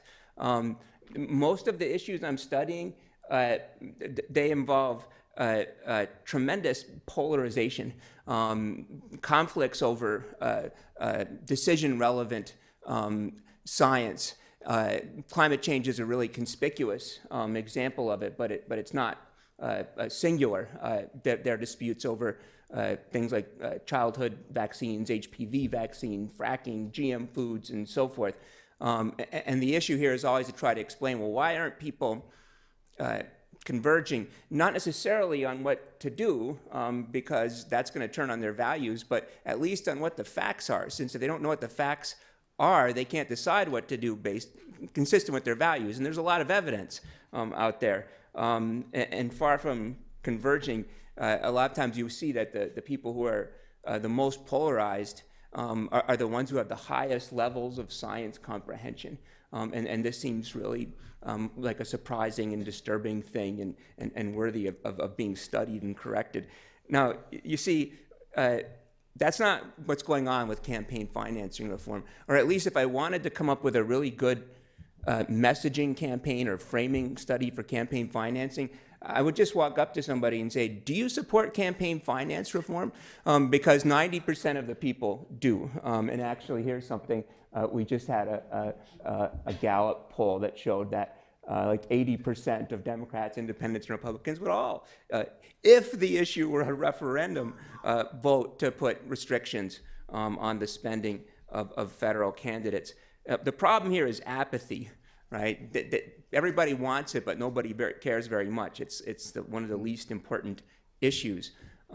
Most of the issues I'm studying, they involve tremendous polarization, conflicts over decision-relevant science. Climate change is a really conspicuous example of it, but it's not singular. There are disputes over things like childhood vaccines, HPV vaccine, fracking, GM foods, and so forth. And the issue here is always to try to explain, well, why aren't people converging, not necessarily on what to do, because that's going to turn on their values, but at least on what the facts are. Since if they don't know what the facts are, they can't decide what to do consistent with their values. And there's a lot of evidence out there. And far from converging, a lot of times you see that the people who are the most polarized are the ones who have the highest levels of science comprehension. And this seems really like a surprising and disturbing thing and worthy of being studied and corrected. Now, you see, that's not what's going on with campaign financing reform. Or at least if I wanted to come up with a really good messaging campaign or framing study for campaign financing, I would just walk up to somebody and say, do you support campaign finance reform? Because 90% of the people do. And actually, here's something. We just had a Gallup poll that showed that like 80% of Democrats, Independents, and Republicans would all, if the issue were a referendum, vote to put restrictions on the spending of federal candidates. The problem here is apathy, right? Everybody wants it, but nobody cares very much. It's one of the least important issues.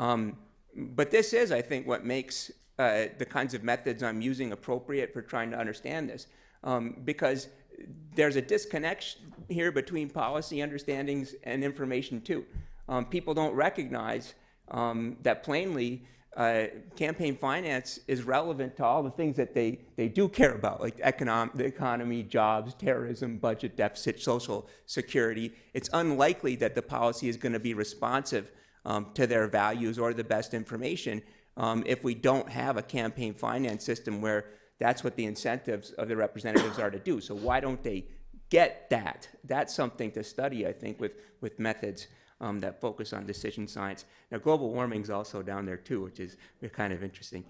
But this is, I think, what makes the kinds of methods I'm using appropriate for trying to understand this. Because there's a disconnect here between policy understandings and information too. People don't recognize that plainly campaign finance is relevant to all the things that they do care about, like the economy, jobs, terrorism, budget deficit, social security. It's unlikely that the policy is going to be responsive to their values or the best information if we don't have a campaign finance system where that's what the incentives of the representatives are to do. So why don't they get that? That's something to study, I think, with methods that focus on decision science. Now, global warming is also down there too, which is kind of interesting.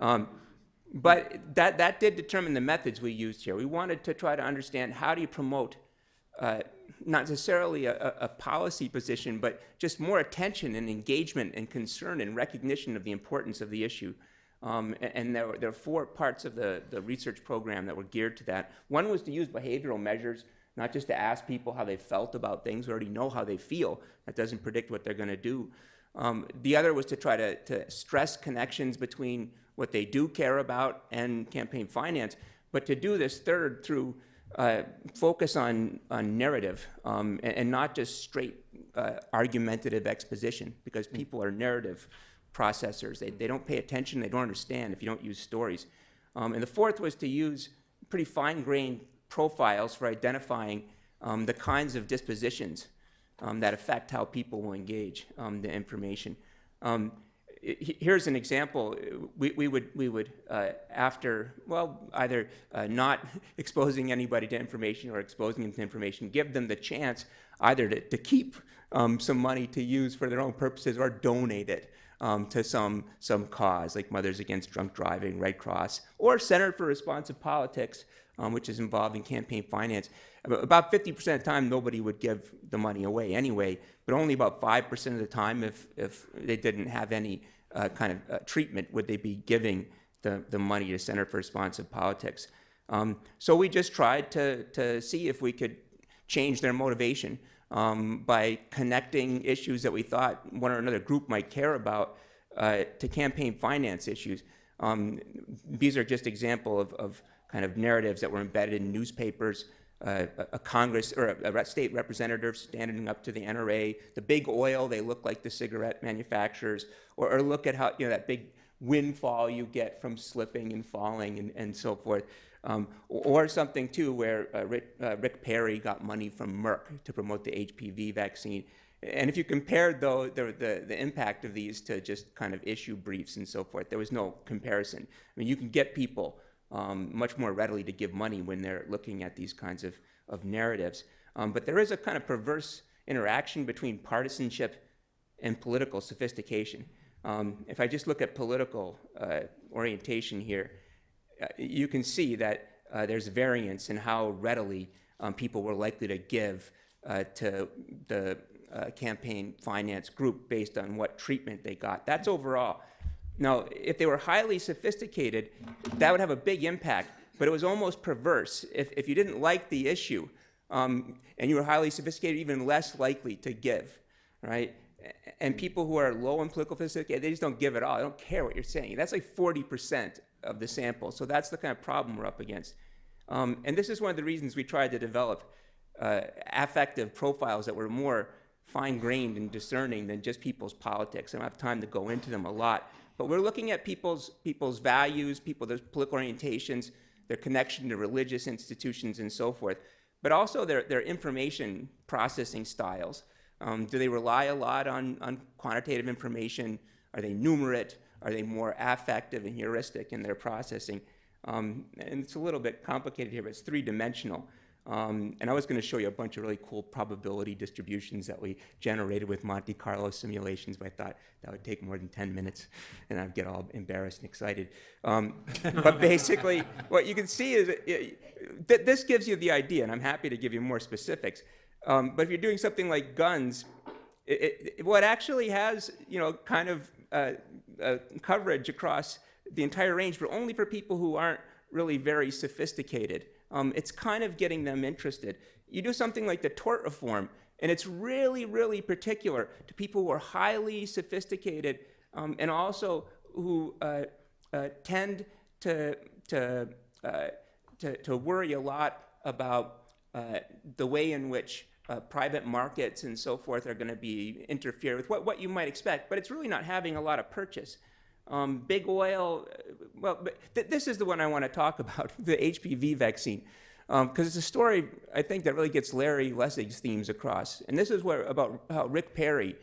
But that did determine the methods we used here. We wanted to try to understand how do you promote not necessarily a policy position, but just more attention and engagement and concern and recognition of the importance of the issue. And there are 4 parts of the research program that were geared to that. One was to use behavioral measures, not just to ask people how they felt about things. We already know how they feel. That doesn't predict what they're going to do. The other was to try to stress connections between what they do care about and campaign finance, but to do this third through focus on narrative and not just straight argumentative exposition, because people are narrative processors. They don't pay attention, they don't understand if you don't use stories. And the fourth was to use pretty fine-grained profiles for identifying the kinds of dispositions that affect how people will engage the information. Here's an example. We would after, well, either not exposing anybody to information or exposing them to information, give them the chance either to keep some money to use for their own purposes or donate it to some cause like Mothers Against Drunk Driving, Red Cross, or Center for Responsive Politics, which is involved in campaign finance. About 50% of the time, nobody would give the money away anyway, but only about 5% of the time, if they didn't have any kind of treatment, would they be giving the money to Center for Responsive Politics. So we just tried to see if we could change their motivation by connecting issues that we thought one or another group might care about to campaign finance issues. These are just examples of kind of narratives that were embedded in newspapers, a Congress or a state representative standing up to the NRA, the big oil, they look like the cigarette manufacturers, or look at how, that big windfall you get from slipping and falling and so forth. Or something too where Rick Perry got money from Merck to promote the HPV vaccine. And if you compared though the impact of these to just kind of issue briefs and so forth, there was no comparison. I mean, you can get people much more readily to give money when they're looking at these kinds of narratives. But there is a kind of perverse interaction between partisanship and political sophistication. If I just look at political orientation here, you can see that there's variance in how readily people were likely to give to the campaign finance group based on what treatment they got. That's overall. Now, if they were highly sophisticated, that would have a big impact, but it was almost perverse. If you didn't like the issue and you were highly sophisticated, even less likely to give, right? And people who are low in political sophistication, they just don't give at all. They don't care what you're saying. That's like 40% of the sample. So that's the kind of problem we're up against. And this is one of the reasons we tried to develop affective profiles that were more fine-grained and discerning than just people's politics. I don't have time to go into them a lot. But we're looking at people's values, their political orientations, their connection to religious institutions and so forth, but also their information processing styles. Do they rely a lot on quantitative information? Are they numerate? Are they more affective and heuristic in their processing? And it's a little bit complicated here, but it's three-dimensional. And I was going to show you a bunch of really cool probability distributions that we generated with Monte Carlo simulations, but I thought that would take more than 10 minutes, and I'd get all embarrassed and excited. But basically, what you can see is this gives you the idea, and I'm happy to give you more specifics. But if you're doing something like guns, what actually has, kind of coverage across the entire range, but only for people who aren't really very sophisticated. It's kind of getting them interested. You do something like the tort reform, and it's really, really particular to people who are highly sophisticated and also who tend to worry a lot about the way in which private markets and so forth are going to be interfered with, what you might expect, but it's really not having a lot of purchase. Big oil, this is the one I want to talk about, the HPV vaccine, because it's a story, I think, that really gets Larry Lessig's themes across. And this is about how Rick Perry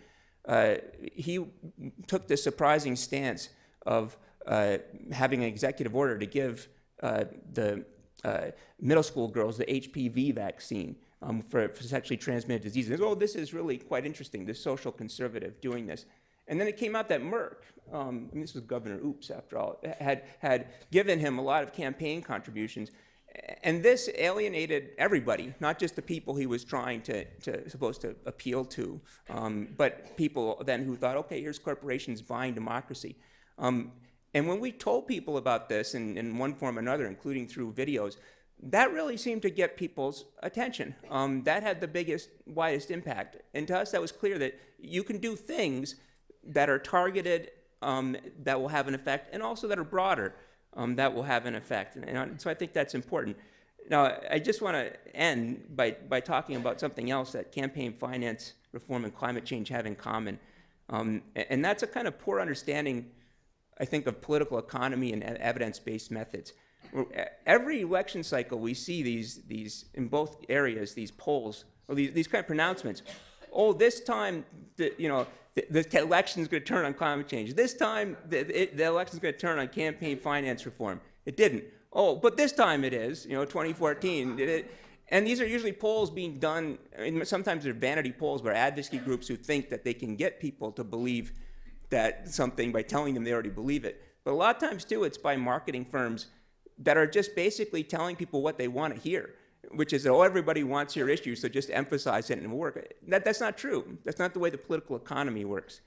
he took the surprising stance of having an executive order to give the middle school girls the HPV vaccine for sexually transmitted diseases. Oh, this is really quite interesting, this social conservative doing this. And then it came out that Merck, this was Governor Oops after all, had given him a lot of campaign contributions. And this alienated everybody, not just the people he was trying supposed to appeal to, but people then who thought, okay, here's corporations buying democracy. And when we told people about this in one form or another, including through videos, that really seemed to get people's attention. That had the biggest, widest impact. And to us, that was clear that you can do things that are targeted, that will have an effect, and also that are broader, that will have an effect. And so I think that's important. Now, I just want to end by talking about something else that campaign finance reform and climate change have in common. And that's a kind of poor understanding, I think, of political economy and evidence-based methods. Every election cycle, we see these in both areas, these polls, or these kind of pronouncements. Oh, this time, the election's going to turn on climate change. This time, the election's going to turn on campaign finance reform. It didn't. Oh, but this time it is, 2014. And these are usually polls being done, sometimes they're vanity polls where advocacy groups who think that they can get people to believe that something by telling them they already believe it. But a lot of times, too, it's by marketing firms that are just basically telling people what they want to hear, which is, oh, everybody wants your issue, so just emphasize it and work. That's not true. That's not the way the political economy works.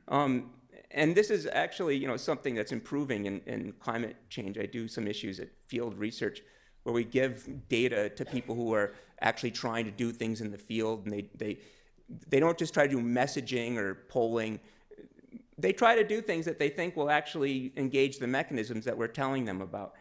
And this is actually, something that's improving in climate change. I do some issues at field research where we give data to people who are actually trying to do things in the field, and they don't just try to do messaging or polling. They try to do things that they think will actually engage the mechanisms that we're telling them about.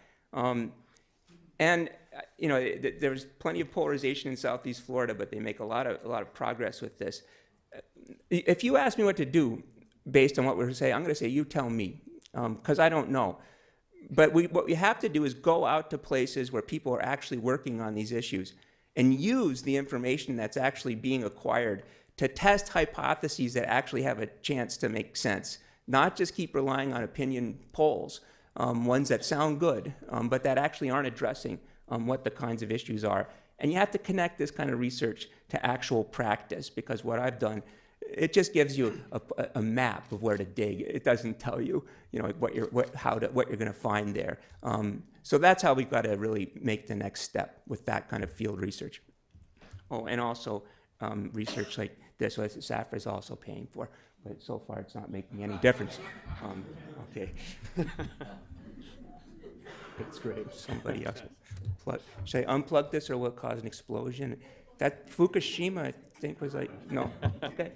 There's plenty of polarization in Southeast Florida, but they make a lot of progress with this. If you ask me what to do based on what we're saying, I'm going to say, you tell me, because I don't know. But what we have to do is go out to places where people are actually working on these issues and use the information that's actually being acquired to test hypotheses that actually have a chance to make sense, not just keep relying on opinion polls, ones that sound good, but that actually aren't addressing what the kinds of issues are. And you have to connect this kind of research to actual practice, because what I've done, it just gives you a map of where to dig. It doesn't tell you, what you're going to find there. So that's how we've got to really make the next step with that kind of field research. Oh, and also research like this, what Safra is also paying for, but so far it's not making any difference. Okay. That's great. Somebody else. Should I unplug this, or will it cause an explosion? That Fukushima, I think, was like, no. Okay.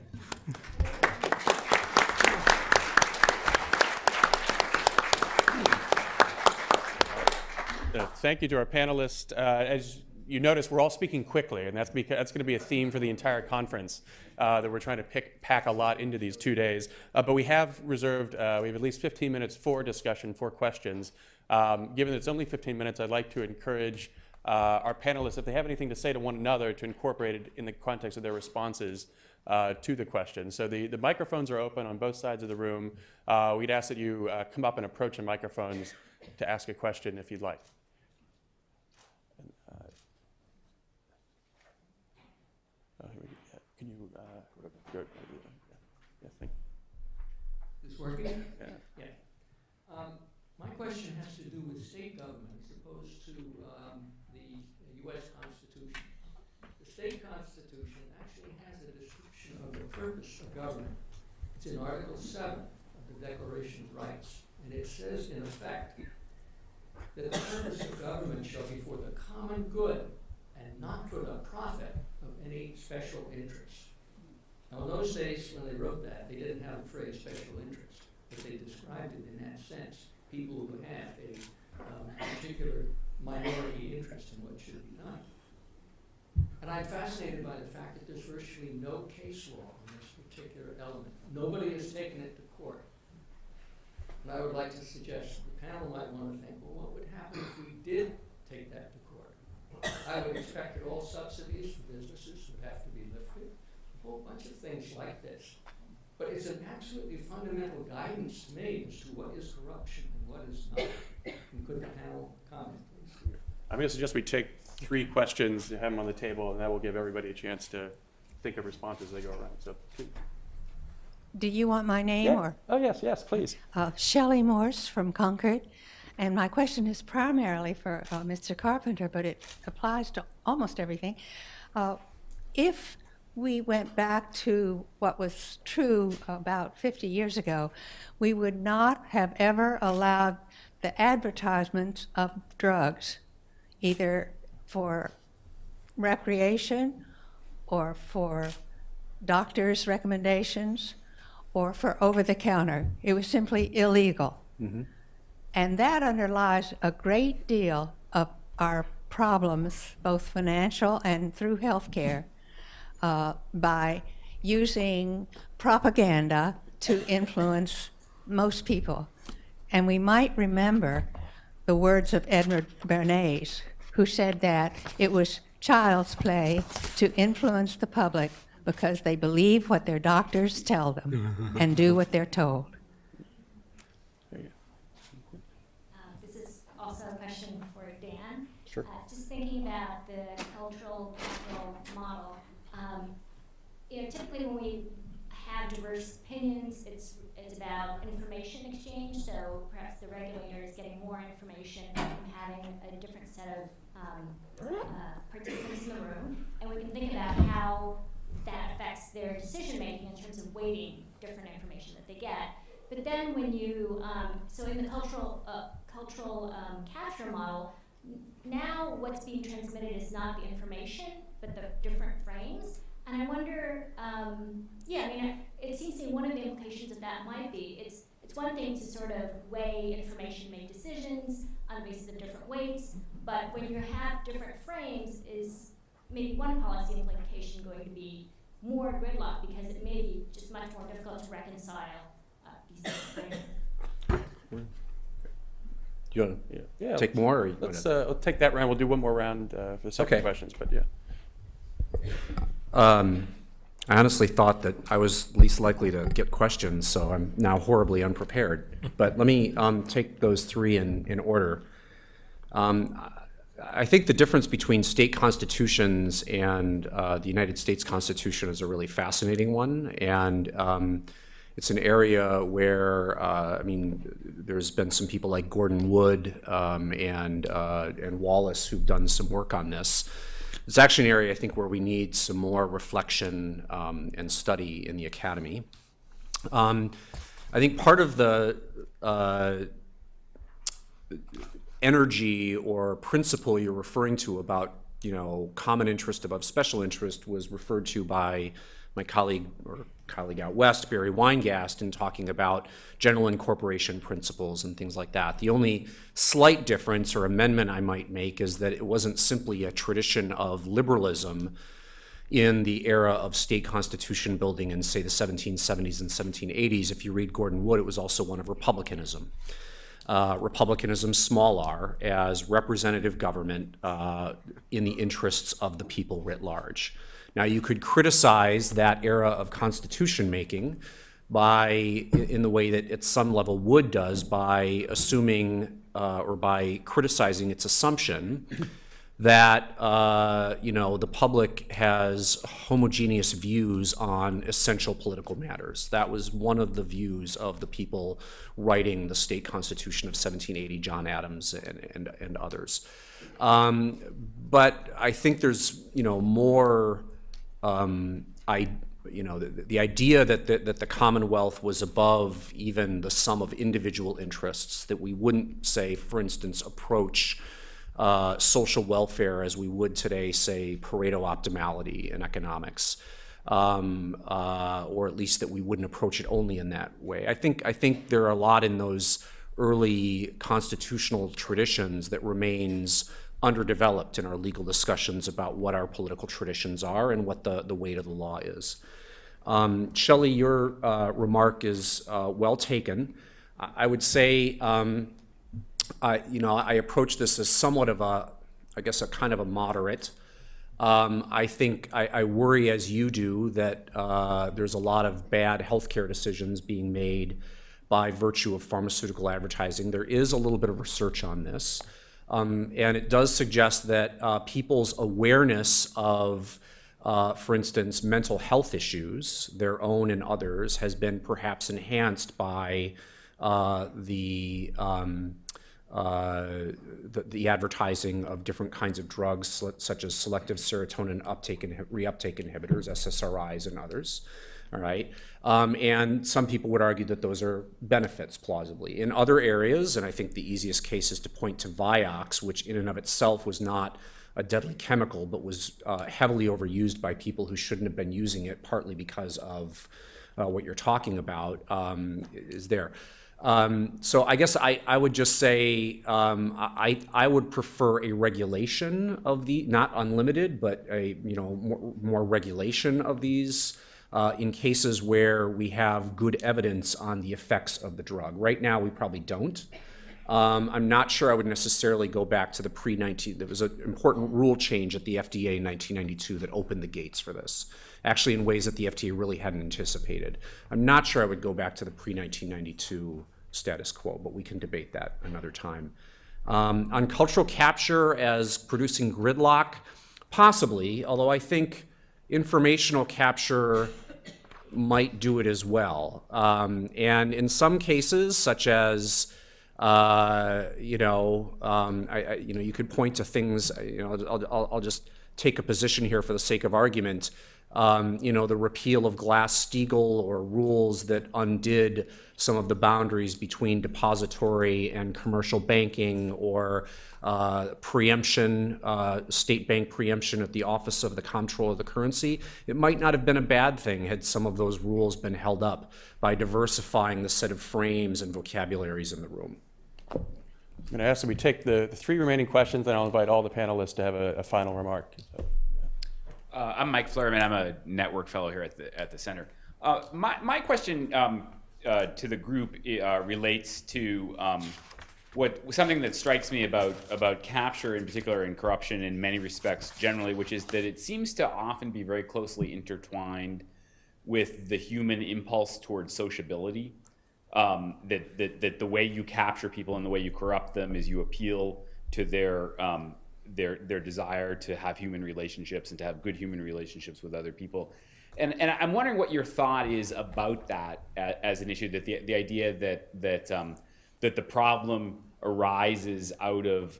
Thank you to our panelists. As you notice, we're all speaking quickly, and that's going to be a theme for the entire conference, that we're trying to pack a lot into these 2 days. But we have reserved, we have at least 15 minutes for discussion, for questions. Given that it's only 15 minutes, I'd like to encourage our panelists, if they have anything to say to one another, to incorporate it in the context of their responses to the questions. So the microphones are open on both sides of the room. We'd ask that you come up and approach the microphones to ask a question if you'd like. Can you go? Yeah, thank you. Is this working? Yeah. Yeah. My question has to do with state government as opposed to the U.S. Constitution. The state constitution actually has a description of the purpose of government. It's in Article 7 of the Declaration of Rights, and it says, in effect, that the purpose of government shall be for the common good and not for the profit of any special interest. Now, in those days, when they wrote that, they didn't have the phrase special interest, but they described it in that sense. People who have a particular minority interest in what should be done. And I'm fascinated by the fact that there's virtually no case law on this particular element. Nobody has taken it to court. And I would like to suggest the panel might want to think, well, what would happen if we did take that to court? I would expect that all subsidies for businesses would have to be lifted. A whole bunch of things like this. but it's an absolutely fundamental guidance to me as to what is corruption and what is not. And could the panel comment, please? I'm going to suggest we take 3 questions, have them on the table, and that will give everybody a chance to think of responses as they go around. So, Do you want my name or? Oh, yes, please. Shelley Morse from Concord. And my question is primarily for Mr. Carpenter, but it applies to almost everything. If we went back to what was true about 50 years ago, we would not have ever allowed the advertisement of drugs, either for recreation or for doctors' recommendations or for over-the-counter. It was simply illegal. Mm-hmm. And that underlies a great deal of our problems, both financial and through healthcare, by using propaganda to influence most people. And we might remember the words of Edmond Bernays, who said that it was child's play to influence the public because they believe what their doctors tell them and do what they're told. This is also a question for Dan. Sure. Just thinking about the cultural model, typically when we have diverse opinions, it's about information exchange. So perhaps the regulator is getting more information from having a different set of participants in the room, and we can think about how that affects their decision making in terms of weighting different information that they get. But then when you, so in the cultural capture model, now what's being transmitted is not the information, but the different frames. And I wonder, it seems to me one of the implications of that might be, it's one thing to sort of weigh information, make decisions on the basis of different weights, but when you have different frames, is maybe one policy implication going to be more gridlock because it may be just much more difficult to reconcile these different frames. You want to take more? Or you Let's wanna- take that round. We'll do one more round for separate Okay. questions, but yeah. I honestly thought that I was least likely to get questions, so I'm now horribly unprepared. But let me take those 3 in order. I think the difference between state constitutions and the United States Constitution is a really fascinating one, and it's an area where there's been some people like Gordon Wood and Wallace who've done some work on this. It's actually an area, I think, where we need some more reflection and study in the academy. I think part of the energy or principle you're referring to about, common interest above special interest was referred to by my colleague out west, Barry Weingast, in talking about general incorporation principles and things like that. The only slight difference or amendment I might make is that it wasn't simply a tradition of liberalism in the era of state constitution building in, say, the 1770s and 1780s. If you read Gordon Wood, it was also one of republicanism. Republicanism, small r, as representative government in the interests of the people writ large. Now, you could criticize that era of constitution making in the way that at some level Wood does, by assuming or by criticizing its assumption that the public has homogeneous views on essential political matters. That was one of the views of the people writing the state constitution of 1780, John Adams and others. But I think there's more. The idea that the Commonwealth was above even the sum of individual interests, that we wouldn't, say, for instance, approach social welfare as we would today, say, Pareto optimality in economics, or at least that we wouldn't approach it only in that way. I think there are a lot in those early constitutional traditions that remains underdeveloped in our legal discussions about what our political traditions are and what the weight of the law is. Shelley, your remark is well taken. I would say, I approach this as somewhat of a kind of a moderate I think I worry, as you do, that there's a lot of bad healthcare decisions being made by virtue of pharmaceutical advertising. There is a little bit of research on this, and it does suggest that people's awareness of, for instance, mental health issues, their own and others, has been perhaps enhanced by the advertising of different kinds of drugs, such as selective serotonin reuptake inhibitors, SSRIs, and others. All right, and some people would argue that those are benefits, plausibly. In other areas, and I think the easiest case is to point to Vioxx, which in and of itself was not a deadly chemical, but was heavily overused by people who shouldn't have been using it, partly because of what you're talking about, is there. So I guess I would just say I would prefer a regulation of not unlimited, but a more regulation of these in cases where we have good evidence on the effects of the drug. Right now, we probably don't. I'm not sure I would necessarily go back to the there was an important rule change at the FDA in 1992 that opened the gates for this, actually in ways that the FDA really hadn't anticipated. I'm not sure I would go back to the pre-1992 status quo, but we can debate that another time. On cultural capture as producing gridlock, possibly, although I think informational capture might do it as well. And in some cases, such as you could point to things. I'll just take a position here for the sake of argument. The repeal of Glass-Steagall, or rules that undid some of the boundaries between depository and commercial banking, or preemption, state bank preemption at the Office of the Comptroller of the Currency. It might not have been a bad thing had some of those rules been held up by diversifying the set of frames and vocabularies in the room. I'm going to ask that we take the three remaining questions, and I'll invite all the panelists to have a final remark. I'm Mike Flurman. I'm a network fellow here at the center. My question to the group relates to something that strikes me about capture, in particular, and corruption in many respects generally, which is that it seems to often be very closely intertwined with the human impulse towards sociability. That the way you capture people and the way you corrupt them is you appeal to their desire to have human relationships and to have good human relationships with other people. And I'm wondering what your thought is about that as an issue, that the idea that the problem arises out of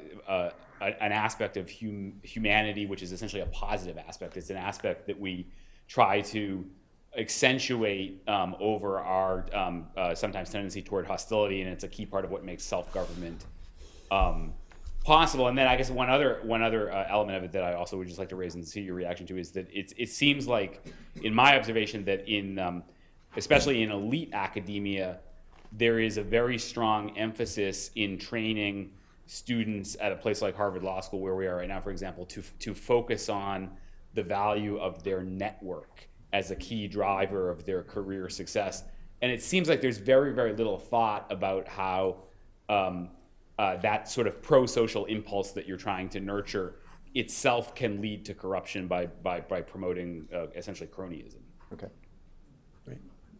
an aspect of humanity, which is essentially a positive aspect. It's an aspect that we try to accentuate over our sometimes tendency toward hostility, and it's a key part of what makes self-government possible. And then I guess one other element of it that I also would just like to raise and see your reaction to is that it seems like, in my observation, that especially in elite academia, there is a very strong emphasis in training students at a place like Harvard Law School, where we are right now, for example, to focus on the value of their network as a key driver of their career success. And it seems like there's very, very little thought about how that sort of pro-social impulse that you're trying to nurture itself can lead to corruption by promoting essentially cronyism. Okay, great.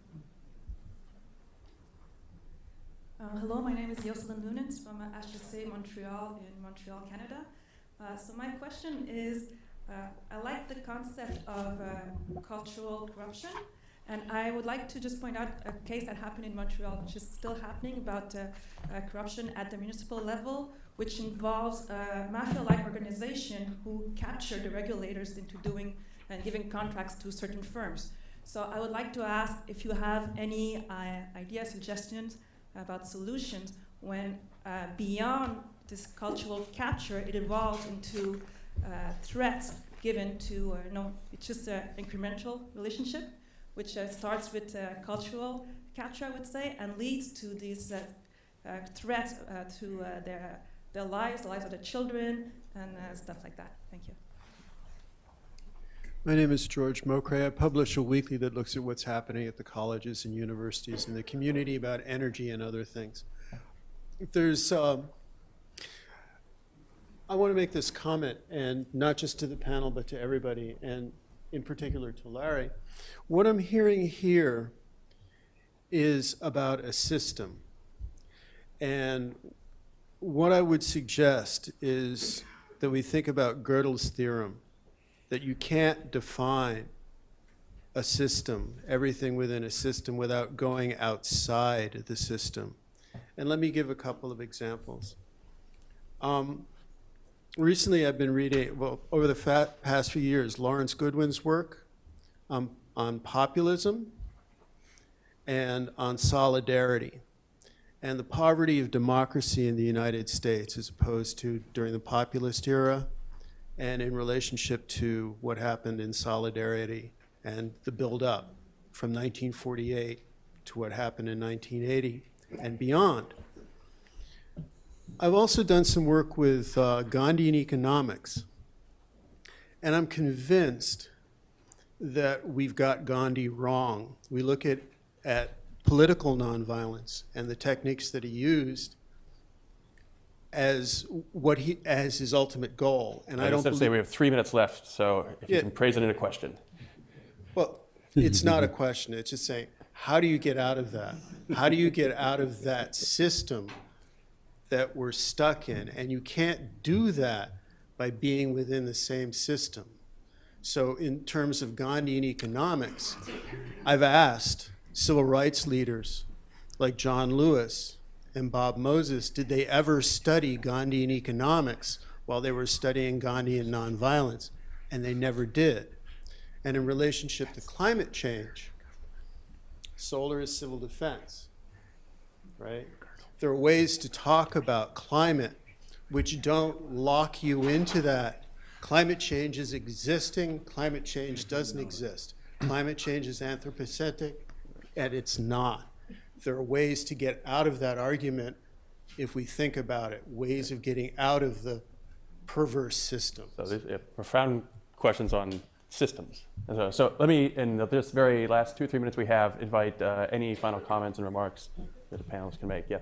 Hello, my name is Jocelyn Lunens from HEC Montreal in Montreal, Canada. So my question is, I like the concept of cultural corruption, and I would like to just point out a case that happened in Montreal, which is still happening, about corruption at the municipal level, which involves a mafia-like organization who captured the regulators into doing and giving contracts to certain firms. So I would like to ask if you have any ideas, suggestions about solutions when beyond this cultural capture, it evolves into threats given to, it's just an incremental relationship, which starts with cultural capture, I would say, and leads to these threats to their lives, the lives of their children, and stuff like that. Thank you. My name is George Mokray. I publish a weekly that looks at what's happening at the colleges and universities and the community about energy and other things. There's I want to make this comment, and not just to the panel, but to everybody, and in particular to Larry. What I'm hearing here is about a system. And what I would suggest is that we think about Gödel's theorem, that you can't define a system, everything within a system, without going outside the system. And let me give a couple of examples. Recently, I've been reading, well, over the past few years, Lawrence Goodwin's work on populism and on solidarity and the poverty of democracy in the United States as opposed to during the populist era and in relationship to what happened in solidarity and the build-up from 1948 to what happened in 1980 and beyond. I've also done some work with Gandhian economics, and I'm convinced that we've got Gandhi wrong. We look at political nonviolence and the techniques that he used as his ultimate goal. And I don't say we have 3 minutes left, so if you can praise it in a question. Well, it's not a question. It's just saying, how do you get out of that? How do you get out of that system that we're stuck in? And you can't do that by being within the same system. So in terms of Gandhian economics, I've asked civil rights leaders like John Lewis and Bob Moses, did they ever study Gandhian economics while they were studying Gandhian nonviolence? And they never did. And in relationship to climate change, solar is civil defense, right? There are ways to talk about climate which don't lock you into that. Climate change is existing, climate change doesn't exist. Climate change is anthropocentric, and it's not. There are ways to get out of that argument if we think about it, ways of getting out of the perverse system. So these profound questions on systems. And so let me, in this very last 2 or 3 minutes we have, invite any final comments and remarks that the panelists can make. Yes?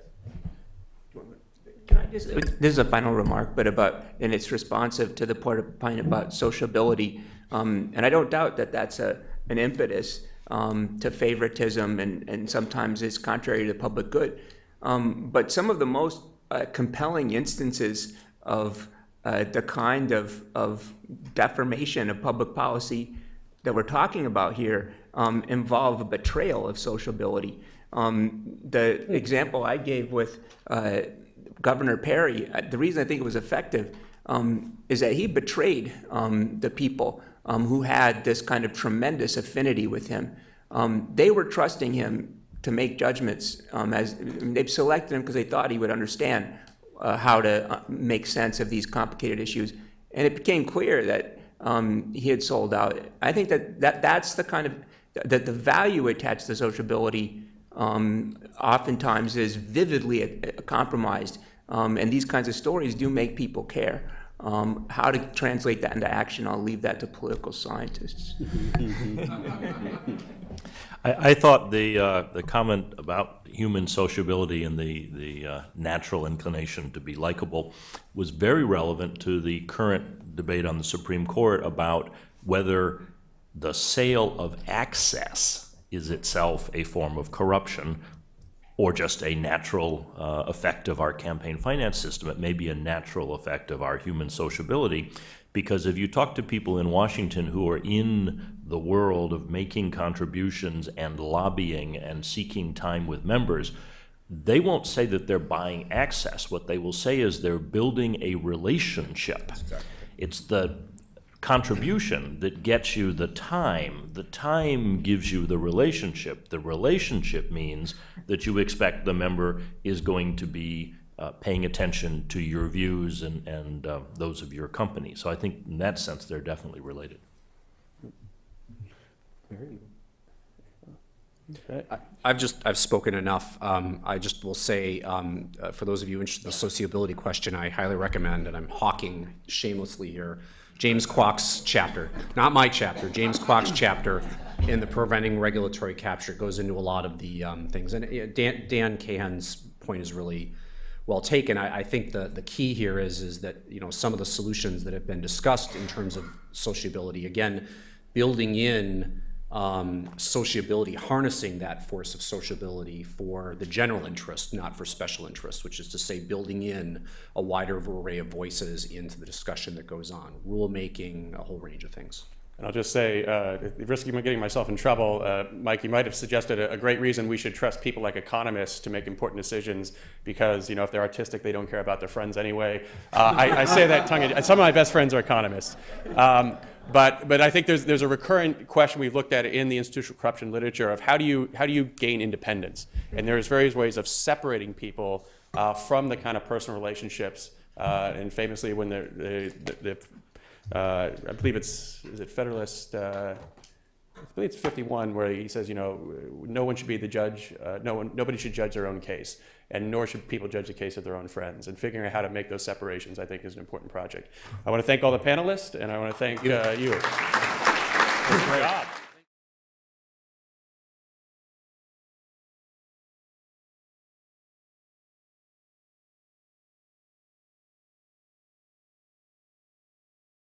Can I just, this is a final remark, but and it's responsive to the point about sociability. And I don't doubt that that's an impetus to favoritism and sometimes is contrary to public good. But some of the most compelling instances of the kind of deformation of public policy that we're talking about here involve a betrayal of sociability. The example I gave with Governor Perry, the reason I think it was effective is that he betrayed the people who had this kind of tremendous affinity with him. They were trusting him to make judgments. They've selected him because they thought he would understand how to make sense of these complicated issues. And it became clear that he had sold out. I think that's the kind of, that the value attached to sociability oftentimes is vividly compromised. And these kinds of stories do make people care. How to translate that into action, I'll leave that to political scientists. I thought the comment about human sociability and the natural inclination to be likable was very relevant to the current debate on the Supreme Court about whether the sale of access is itself a form of corruption or just a natural effect of our campaign finance system. It may be a natural effect of our human sociability, because if you talk to people in Washington who are in the world of making contributions and lobbying and seeking time with members, they won't say that they're buying access. What they will say is they're building a relationship. Exactly. It's the contribution that gets you the time. The time gives you the relationship. The relationship means that you expect the member is going to be paying attention to your views and those of your company. So I think in that sense, they're definitely related. Okay. I've spoken enough. I just will say, for those of you interested in the sociability question, I highly recommend, and I'm hawking shamelessly here, James Kwok's chapter, not my chapter, James Kwok's chapter in the Preventing Regulatory Capture. It goes into a lot of the things. And Dan Kahan's point is really well taken. I think the key here is that, you know, some of the solutions that have been discussed in terms of sociability, again, building in sociability, harnessing that force of sociability for the general interest, not for special interest, which is to say building in a wider array of voices into the discussion that goes on, rulemaking, a whole range of things. And I'll just say, at the risk of getting myself in trouble, Mike, you might have suggested a great reason we should trust people like economists to make important decisions because, you know, if they're artistic, they don't care about their friends anyway. I say that tongue-in-cheek. Some of my best friends are economists. But I think there's a recurrent question we've looked at in the institutional corruption literature of how do you gain independence? And there's various ways of separating people from the kind of personal relationships. And famously, when I believe is it Federalist? I believe it's 51, where he says, you know, no one should be the judge. Nobody should judge their own case, and nor should people judge the case of their own friends. And figuring out how to make those separations, I think, is an important project. I want to thank all the panelists, and I want to thank you. Good job.